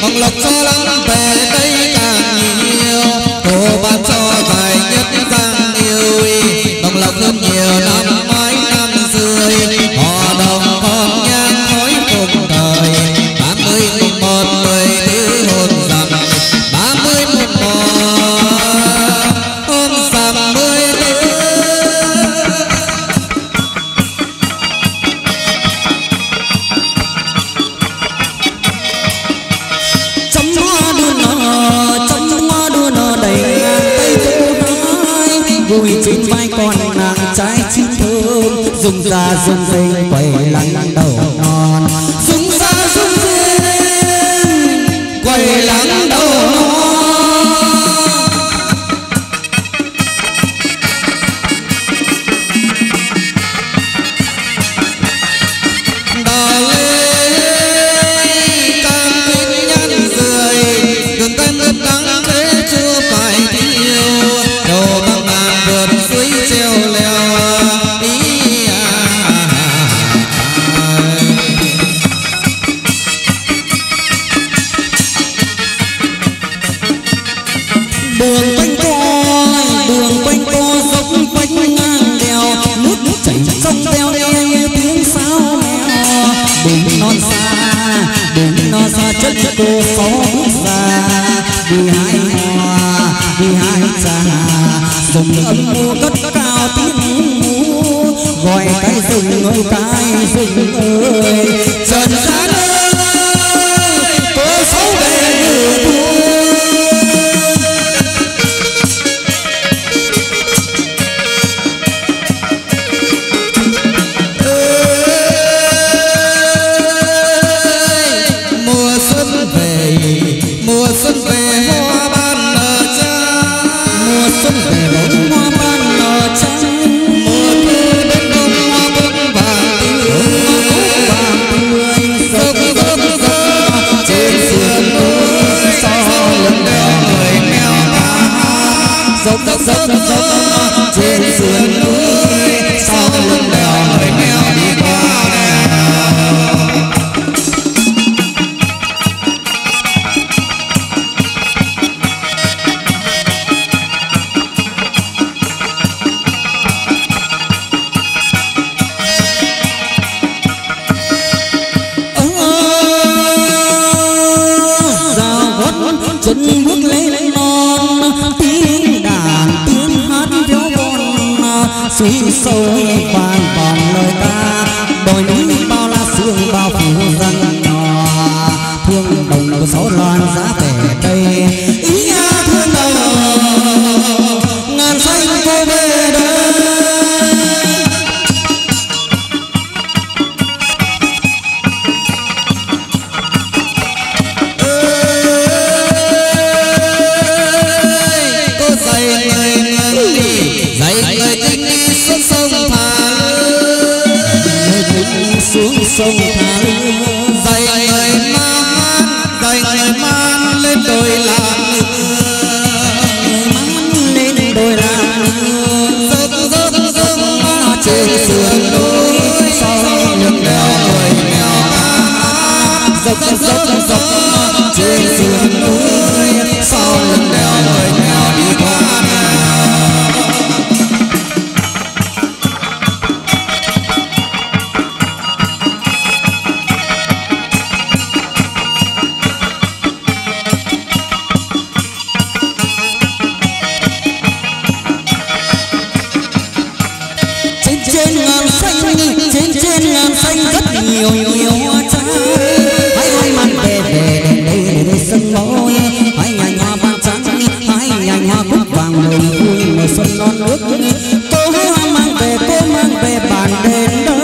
mong lộc cho lắm về đây càng nhiều cô ban cho dài nhất càng yêu mong lộc hơn nhiều năm mấy năm rưỡi họ đồng con nhang khói cùng đời ba mươi mùng một mười thứ hồn rằm ba mươi mùng một hồn rằm mười thứ chấm hoa đua nở chấm hoa đua nở đầy tay cô hai vui trên vai con nàng trái chín thơm dùng ra dùng dây quay lắng đầu non dùng ra dùng dây quay lắng đầu non đò lê càng quên nhân rười đường tay mướp đắng thế chưa phải yêu đầu băng bàn vượt suối treo leo ý à. đường quanh co đường quanh co dốc quanh ngang đèo nước nước chảy trong veo nghe tiếng sáo mèo đừng non xa đừng non xa chất cô phó bước ra đi hai hoa đi hai trà dùng âm mưu cất cao tiếng mú gọi cái rừng ơi cái rừng ơi Trần gian ơi cô xấu về như buồn mùa xuân về mùa xuân về hoa ban nở trắng mùa xuân về bóng hoa ban nở trắng mùa thu đến đông hoa bông vàng tươi vàng tươi dốc dốc dốc trên sườn núi sau lưng đèo người mèo hát dốc dốc dốc dốc trên sườn núi sau lưng đèo người mèo đi qua chân bước lên non tiếng đàn tiếng hát véo von suy sâu vang vang lời ca đồi núi bao la sương bao phủ răng nhỏ thương đồng của sáu loan giá về đây ý nha thương đồng ngàn xanh cô về đây xuống sông Thả Lương dạy người man dạy người man lên đồi làm người man lên đồi làm dốc dốc dốc trên sườn núi sau lưng đèo người mèo hát dốc dốc dốc dốc trên sườn núi sau lưng đèo người mèo đi qua trên ngàn xanh trên trên ngàn xanh rất nhiều nhiều hoa trái hãy hãy mang về về để đây để đây sân môi hãy nhành hoa ban trắng hãy nhành hoa cúc vàng mừng vui mùa xuân non nước cô hãy hoa mang về cô mang về bàn đền đó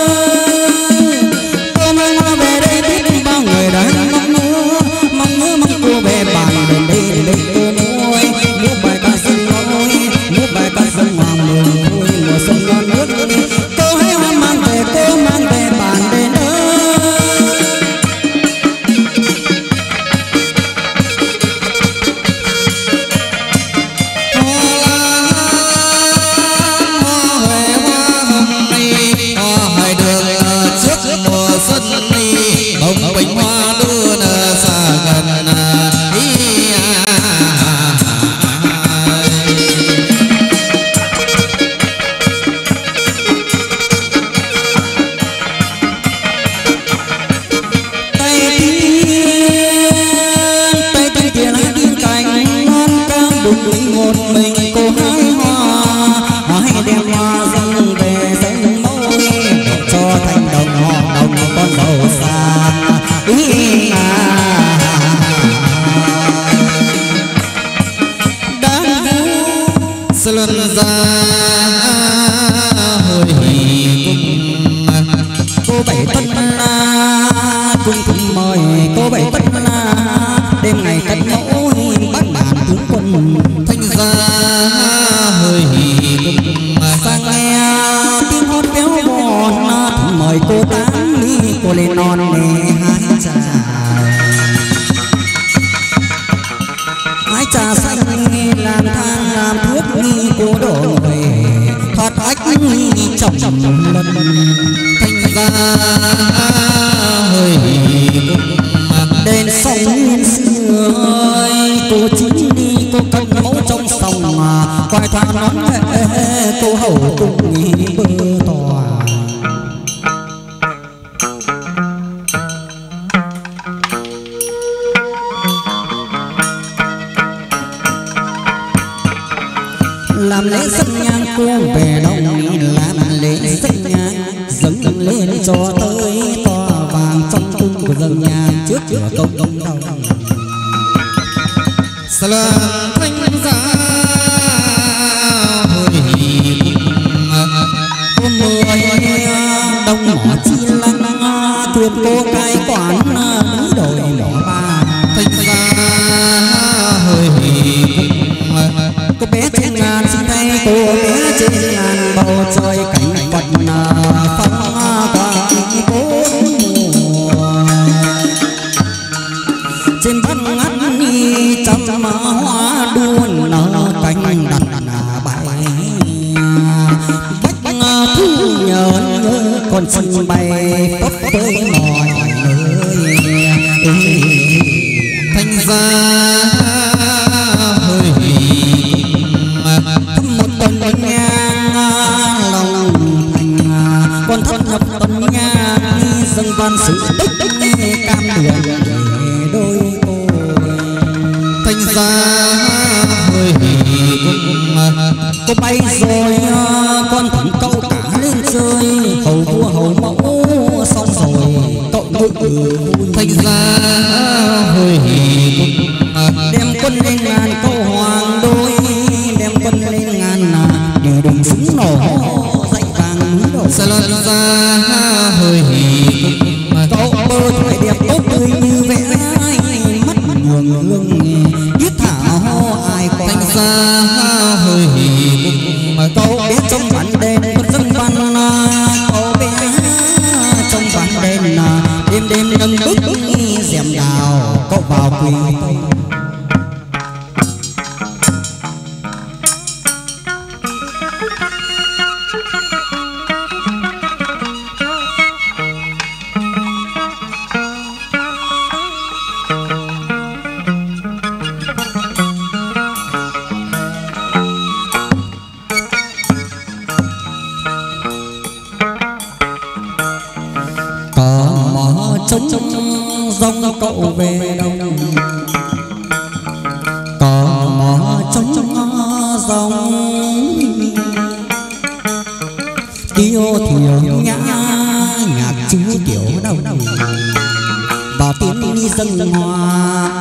cô mang hoa về đây biết bao người đang mong mơ mong mơ mong cô về bàn đền đây để đây cô nuôi múa bài ca sân môi múa bài ca sân hoàng mừng vui mùa xuân non nước cô hãy hoa mang về cô mang về bàn đền ơi trọng lần thành ra hơi đèn sông xưa ơi cô chính đi cô cất mẫu trong sông mà quay thoa nón cô hầu cùng nghỉ bơ tòa làm lễ dân nhang cô về đông làm lễ dân nhang dâng lên cho tới tòa vàng trong cung của dân nhang trước cửa công công đầu salam thanh giá hơi cô mười đông mỏ chi lăng thuyền cô cái quán núi đồi mỏ ba thanh giá hơi cô bé trên ngàn xin tay cô bé trên ngàn bầu trời cảnh vật phong qua bốn mùa trên bát ngắt trăm hoa đua nở cánh đặt bài bách thu nhớ còn xin bay tóc tới mọi nơi thanh giá hơi một tuần nhang lòng thành còn thất nhập tuần nhang dâng văn sự tích cam đường đôi cô thanh giá hơi cô bay rồi con thằng câu cả lên chơi hầu vua hầu mẫu xong rồi cậu ngự vui thanh giá hơi đem quân lên ngàn câu hoàng đôi đem quân lên ngàn để đồng súng nổ dậy vàng núi đổ salam giá hơi cậu bơ thoại đẹp tốt tươi như vẽ mắt nhường hương biết thả ho ai qua thanh giá hơi cậu biết trong bản đền bất dân văn cậu bé trong bản đền đêm đêm nâng bức dèm đào cậu vào quỳ trống rong cậu về đông cò mò trống rong tiêu thiểu nhã nhạc chú tiểu đâu vào tiếng đi dân hoa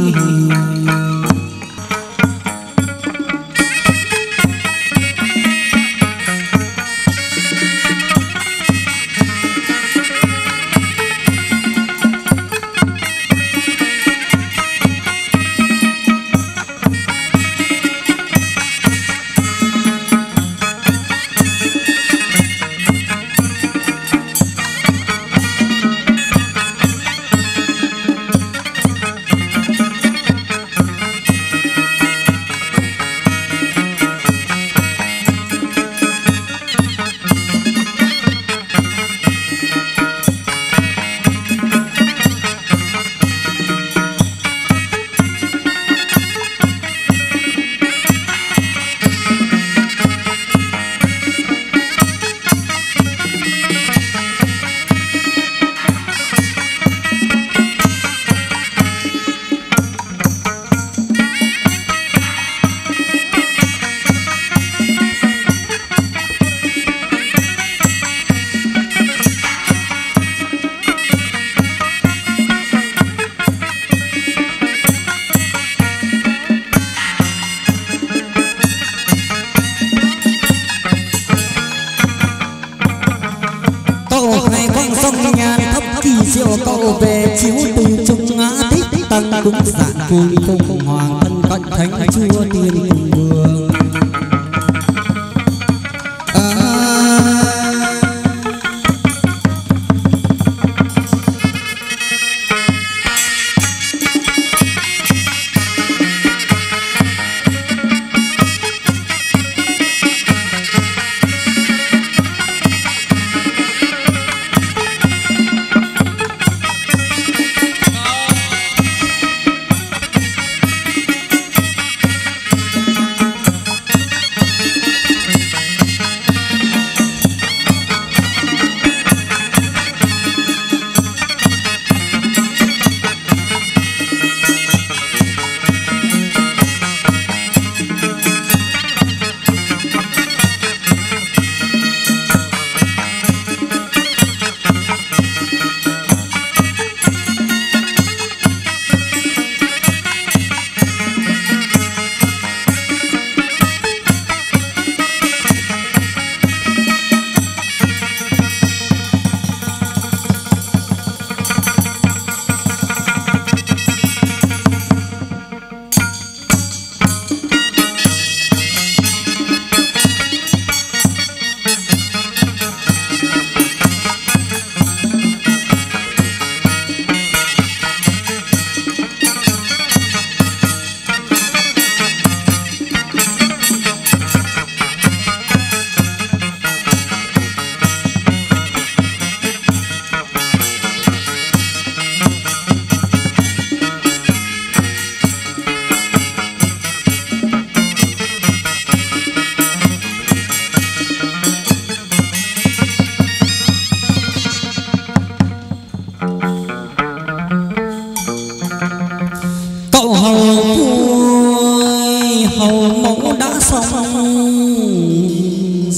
diệu cậu về chiếu từ trung ngã thích tăng đúng dạng cùng cùng hoàng thân cận thánh chúa tiên vương.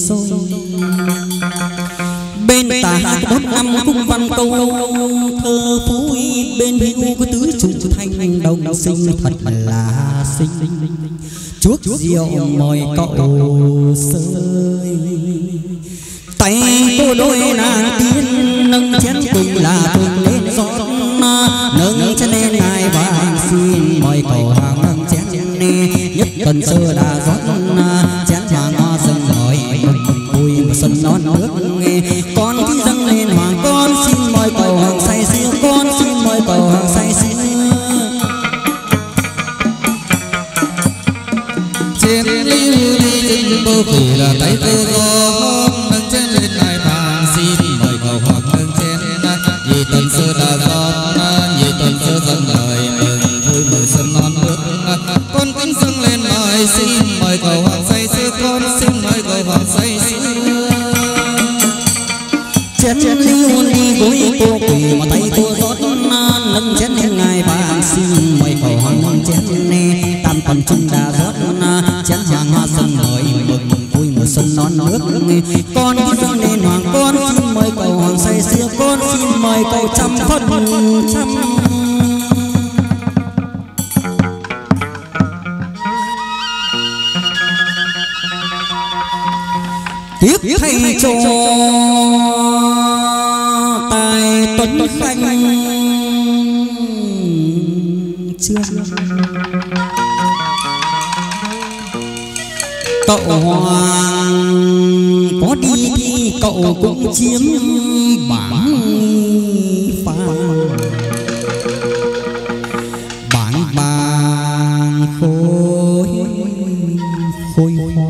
sôi bên tả đốt năm cung văn câu thơ phú bên hữu có tứ trụ thanh đồng sinh thật là xinh chuốc rượu mời cậu sơi tay cô đôi nàng tiên nâng chén cùng là cùng lên gió nâng chén lên ngài vàng xin mời cậu hàng nâng chén nhất tuần sơ đã rót chén vàng hoa dâng mời vui mà xuân non nước nghe con khi dâng lên hoàng con xin mời cậu hàng say sưa con xin mời cậu hàng say sưa trên ly ly trên bầu kỳ là tay cô gió nâng chén lên ngài vàng xin mời cậu hoàng nâng chén vì tuần sơ đã rót vì tuần sơ dâng lời mừng vui mừng xuân non nước con kính dâng lên mời xin mời cậu hoàng say sưa con xin mời cậu hoàng say sưa chén lưu ly gối cô quỳ mà tay cô rót nâng chén lên ngài vàng xin mời cậu hoàng nâng chén nè tam phần chung đã rót chén vàng hoa xuân mời mừng vui mừng xuân non nước con đi dâng lên hoàng con xin mời cậu hoàng say sưa con xin mời cậu trăm phần trăm tiếc thay cho tài tuấn khanh chưa cậu hoàng có đi thì cậu cũng chiếm bảng phàng bảng vàng khôi khôi hoa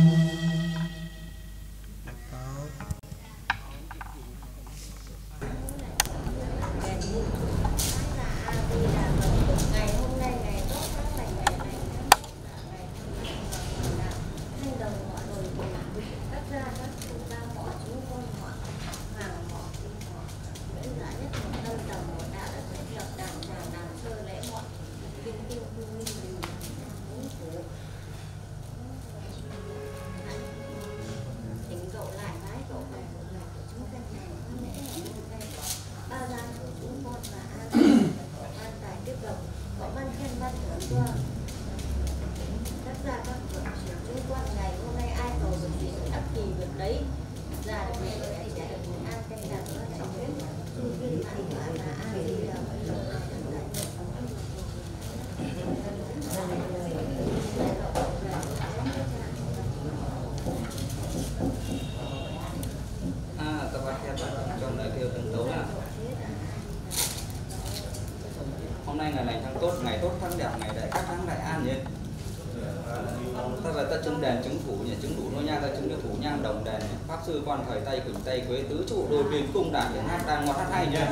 quan thời tay quỳnh tây quế tứ trụ đôi bên cung đàn để hát đàn ngọt hát hay nhỉ.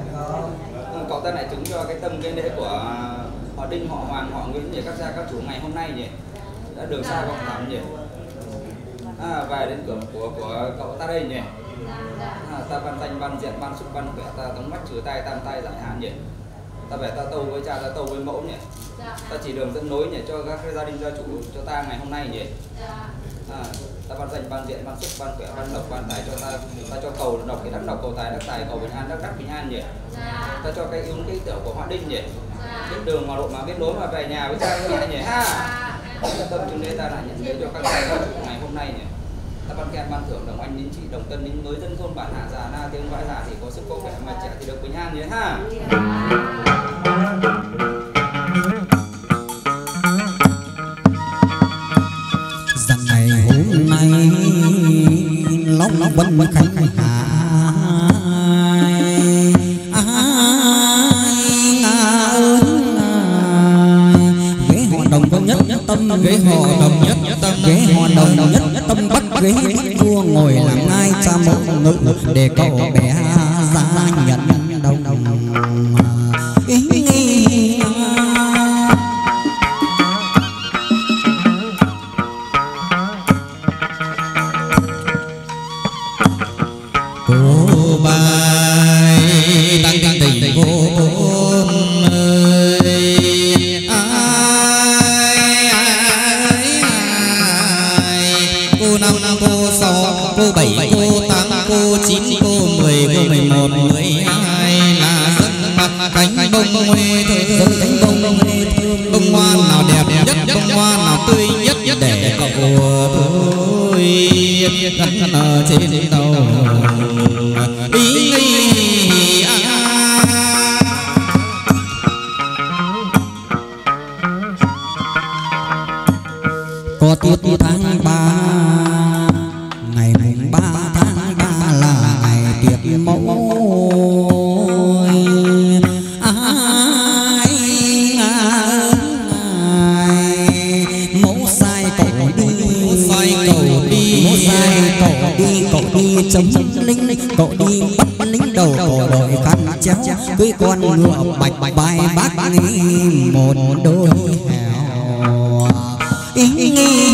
Cậu ta lại chứng cho cái tâm cái lễ của họ Đinh, họ Hoàng, họ Nguyễn nhỉ, các gia các chủ ngày hôm nay nhỉ, đã đường xa vọng thẳm nhỉ. À, về đến cửa của của cậu ta đây nhỉ. À, ta ban danh ban diện ban xúc ban khỏe ta tống mắt trừ tay tam tay giải hạn nhỉ. Ta về ta tâu với cha, ta tâu với mẫu nhỉ. Ta chỉ đường dẫn nối nhỉ cho các gia đình gia chủ cho ta ngày hôm nay nhỉ. À, ta ban danh ban diện ban xúc ban khỏe ban lộc ban tài cho ta, ta cho cầu đọc cái đắc đọc cầu tài đắc tài cầu bình an đắc đắc bình an nhỉ. Ta cho cái ứng cái tiểu của họ Đinh nhỉ, biết đường mà độ mà biết lối mà về nhà với cha mẹ nhỉ ha. Tâm chúng đây ta lại nhận lấy cho các gia chủ ngày hôm nay nhỉ. Ta ban khen ban thưởng đồng anh đến chị đồng tân đến mới dân thôn bản hạ già na tiếng vãi già thì có sức có khỏe mà trẻ thì được bình an nhỉ ha. Rằng ngày hôm nay lóc lóc vẫn vẫn khánh hạ ghế họ đồng có nhất tâm ghế họ đồng nhất tâm ghế họ đồng nhất tâm bắt ghế vua ngồi làm ngai cha mẫu ngự để cậu bé ra nhận đồng cô bài tăng tăng tình vô ôn ơi ai ai ai cô năm cô sáu sáu, cô bảy, cô tám, cô chín, cô mười, cô mười một, mười hai là dâng cánh bông huê thơm, cánh bông huê thơm, bông hoa nào đẹp nhất, bông hoa nào tươi nhất để cậu tôi gắn ở trên đầu. Ý nghĩ có tiết tháng ba, ngày mùng ba tháng ba là ngày tiệc mẫu. Ai mẫu sai cậu đi, sai cậu đi, mẫu sai cậu đi, cậu đi chấm lính, cậu đi bắt lính đầu cổ đội khăn chéo, cưới con ngựa bạch bài bác nghi một đôi hèo. Ý nghĩ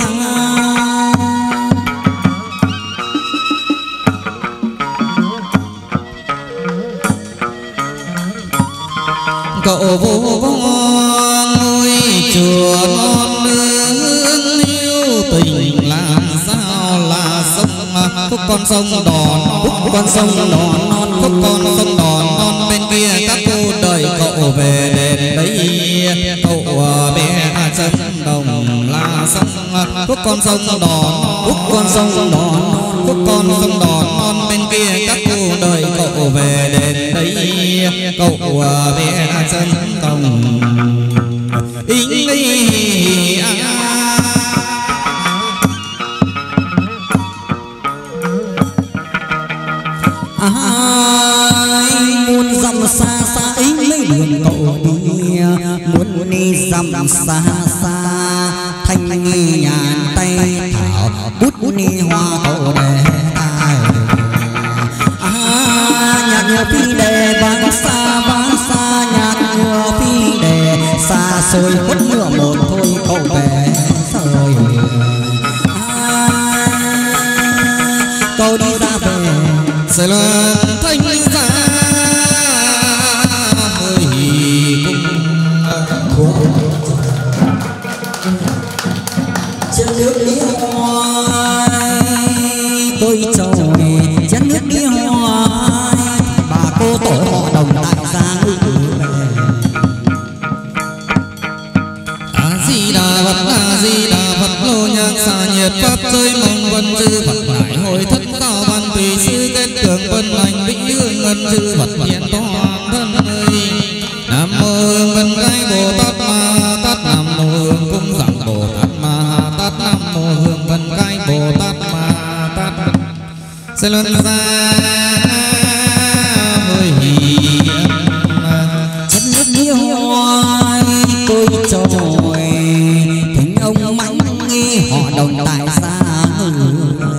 cậu vô ngôi chùa non nương yêu tình làm sao là sông khúc con sông đòn, khúc con sông đòn non, khúc con sông đòn non bên kia các cô đợi cậu về đền đấy, cậu bé chân đồng là sông khúc con sông đòn, khúc con sông đòn, khúc con sông đòn non bên kia các cô đợi cậu về đền đấy, cậu bé chân đồng. Ý nghĩ ai muốn dặm xa xa ấy lấy đường cậu đi, muốn đi dặm xa xa thanh nghi nhàn tay thảo bút ni hoa cậu để tài. À, nhạc nhựa phi đề vang xa vang xa, nhạc nhựa phi đề xa xôi khuất ngựa một thôi cậu về rồi. À, cậu đi ra về sẽ là thanh giá hơi cùng chân nước đi hoài, tôi trầu chân nước đi hoài, bà cô tổ họ đồng tại gia ngự. A Di Đà Phật, A Di Đà Phật, lô nhang xà nhiệt pháp giới mong vân chư Phật đại hội thất cao văn tùy sư kết tường vân lành vĩnh hương ngân chư Phật hiện toàn thân ơi. Nam mô Hương Vân Cái Bồ Tát Ma Tát, Nam mô Hương Cung Giảng Bồ Tát Ma Tát, Nam mô Hương Vân Cái Bồ Tát Ma Tát. Sẽ luân ra hơi chân nước đi hoài, tôi trồi thính ông mãnh nghi họ đồng tại gia ngự.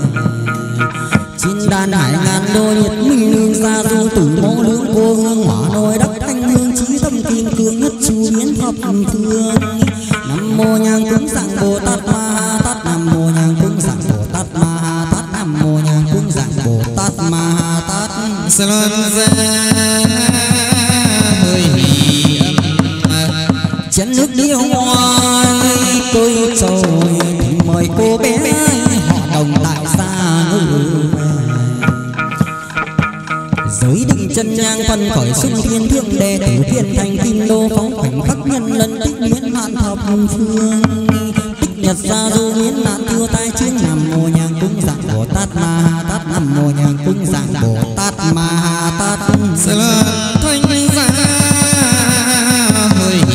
Chín đàn hải ngàn đô nhiệt minh lương gia du tử mẫu lương cô hương hỏa nồi đắc thanh hương trí tâm kim cương nhất chu biến thập phương. Nam mô nhang cúng dạng Bồ Tát Ma Tát, Nam mô nhang cúng dạng Bồ Tát Ma Tát, Nam mô nhang cúng dạng Bồ Tát Ma Tát. sẽ luân ra hơi chân nước đi hoài, tôi trồi thì mời cô bé họ đồng tại gia ngự. Giới định chân nhang phân khỏi xung thiên thượng đề tử thiên thành kim đô phóng khoảnh khắc nhân lần tích miễn hạn thập phương. Tích nhật gia du miễn nạn thưa tai chiến. Nam mô nhang cúng dạng Bồ Tát Ma Tát, Nam mô nhang cúng dạng Bồ Tát Ma Tát. sẽ là thanh giá hơi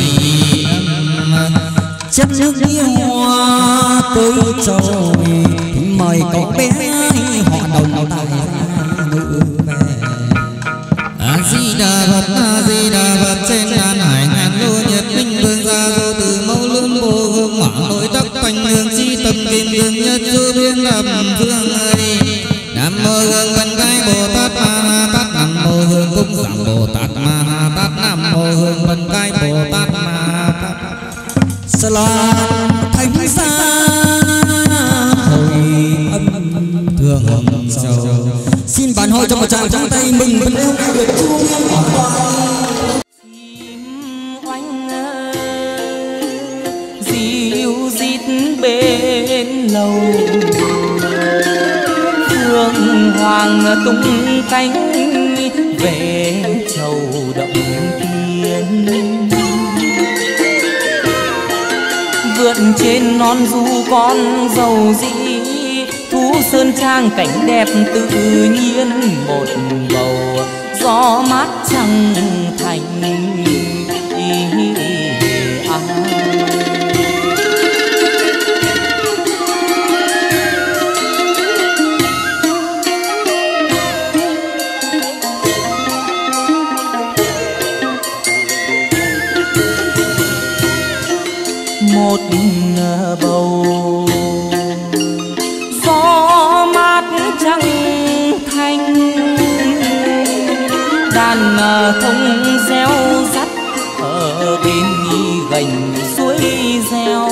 chất nước đi hoa tôi trầu mời cậu bé họ đồng tại gia ngự về. A Di Đà Phật, A Di Đà Phật, trên ngàn hải ngàn lô nhiệt minh vương gia du từ mẫu lưỡng bồ hương hỏa nội đắc thanh hương chi tâm kim cương nhất chu biến lập phương ơi. Nam mô Hương Vân Cái Bồ Tát Ma Tát, Nam mô Hương Cung Giảng Bồ Tát Ma Tát, Nam mô Hương Vân Cái Bồ Tát Ma Tát. Salam thánh giá hồi âm Thương hồng sầu xin bản hội cho một tràng trong tay mình mình hôm nay được chu miên hoàn toàn. Oanh dịu dít bên lầu vàng tung cánh về châu động thiên. Vượt trên non du con dầu dĩ, thú sơn trang cảnh đẹp tự nhiên, một bầu gió mát trăng thành một bầu gió mát trăng thanh, đàn thông reo rắt ở bên gành suối reo.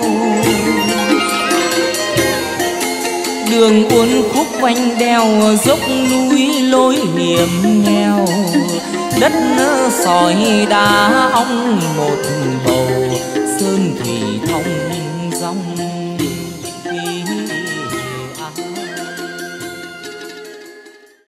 Đường uốn khúc quanh đèo dốc núi lối hiểm nghèo, đất sỏi đá ong một bầu sơn thủy thông dòng.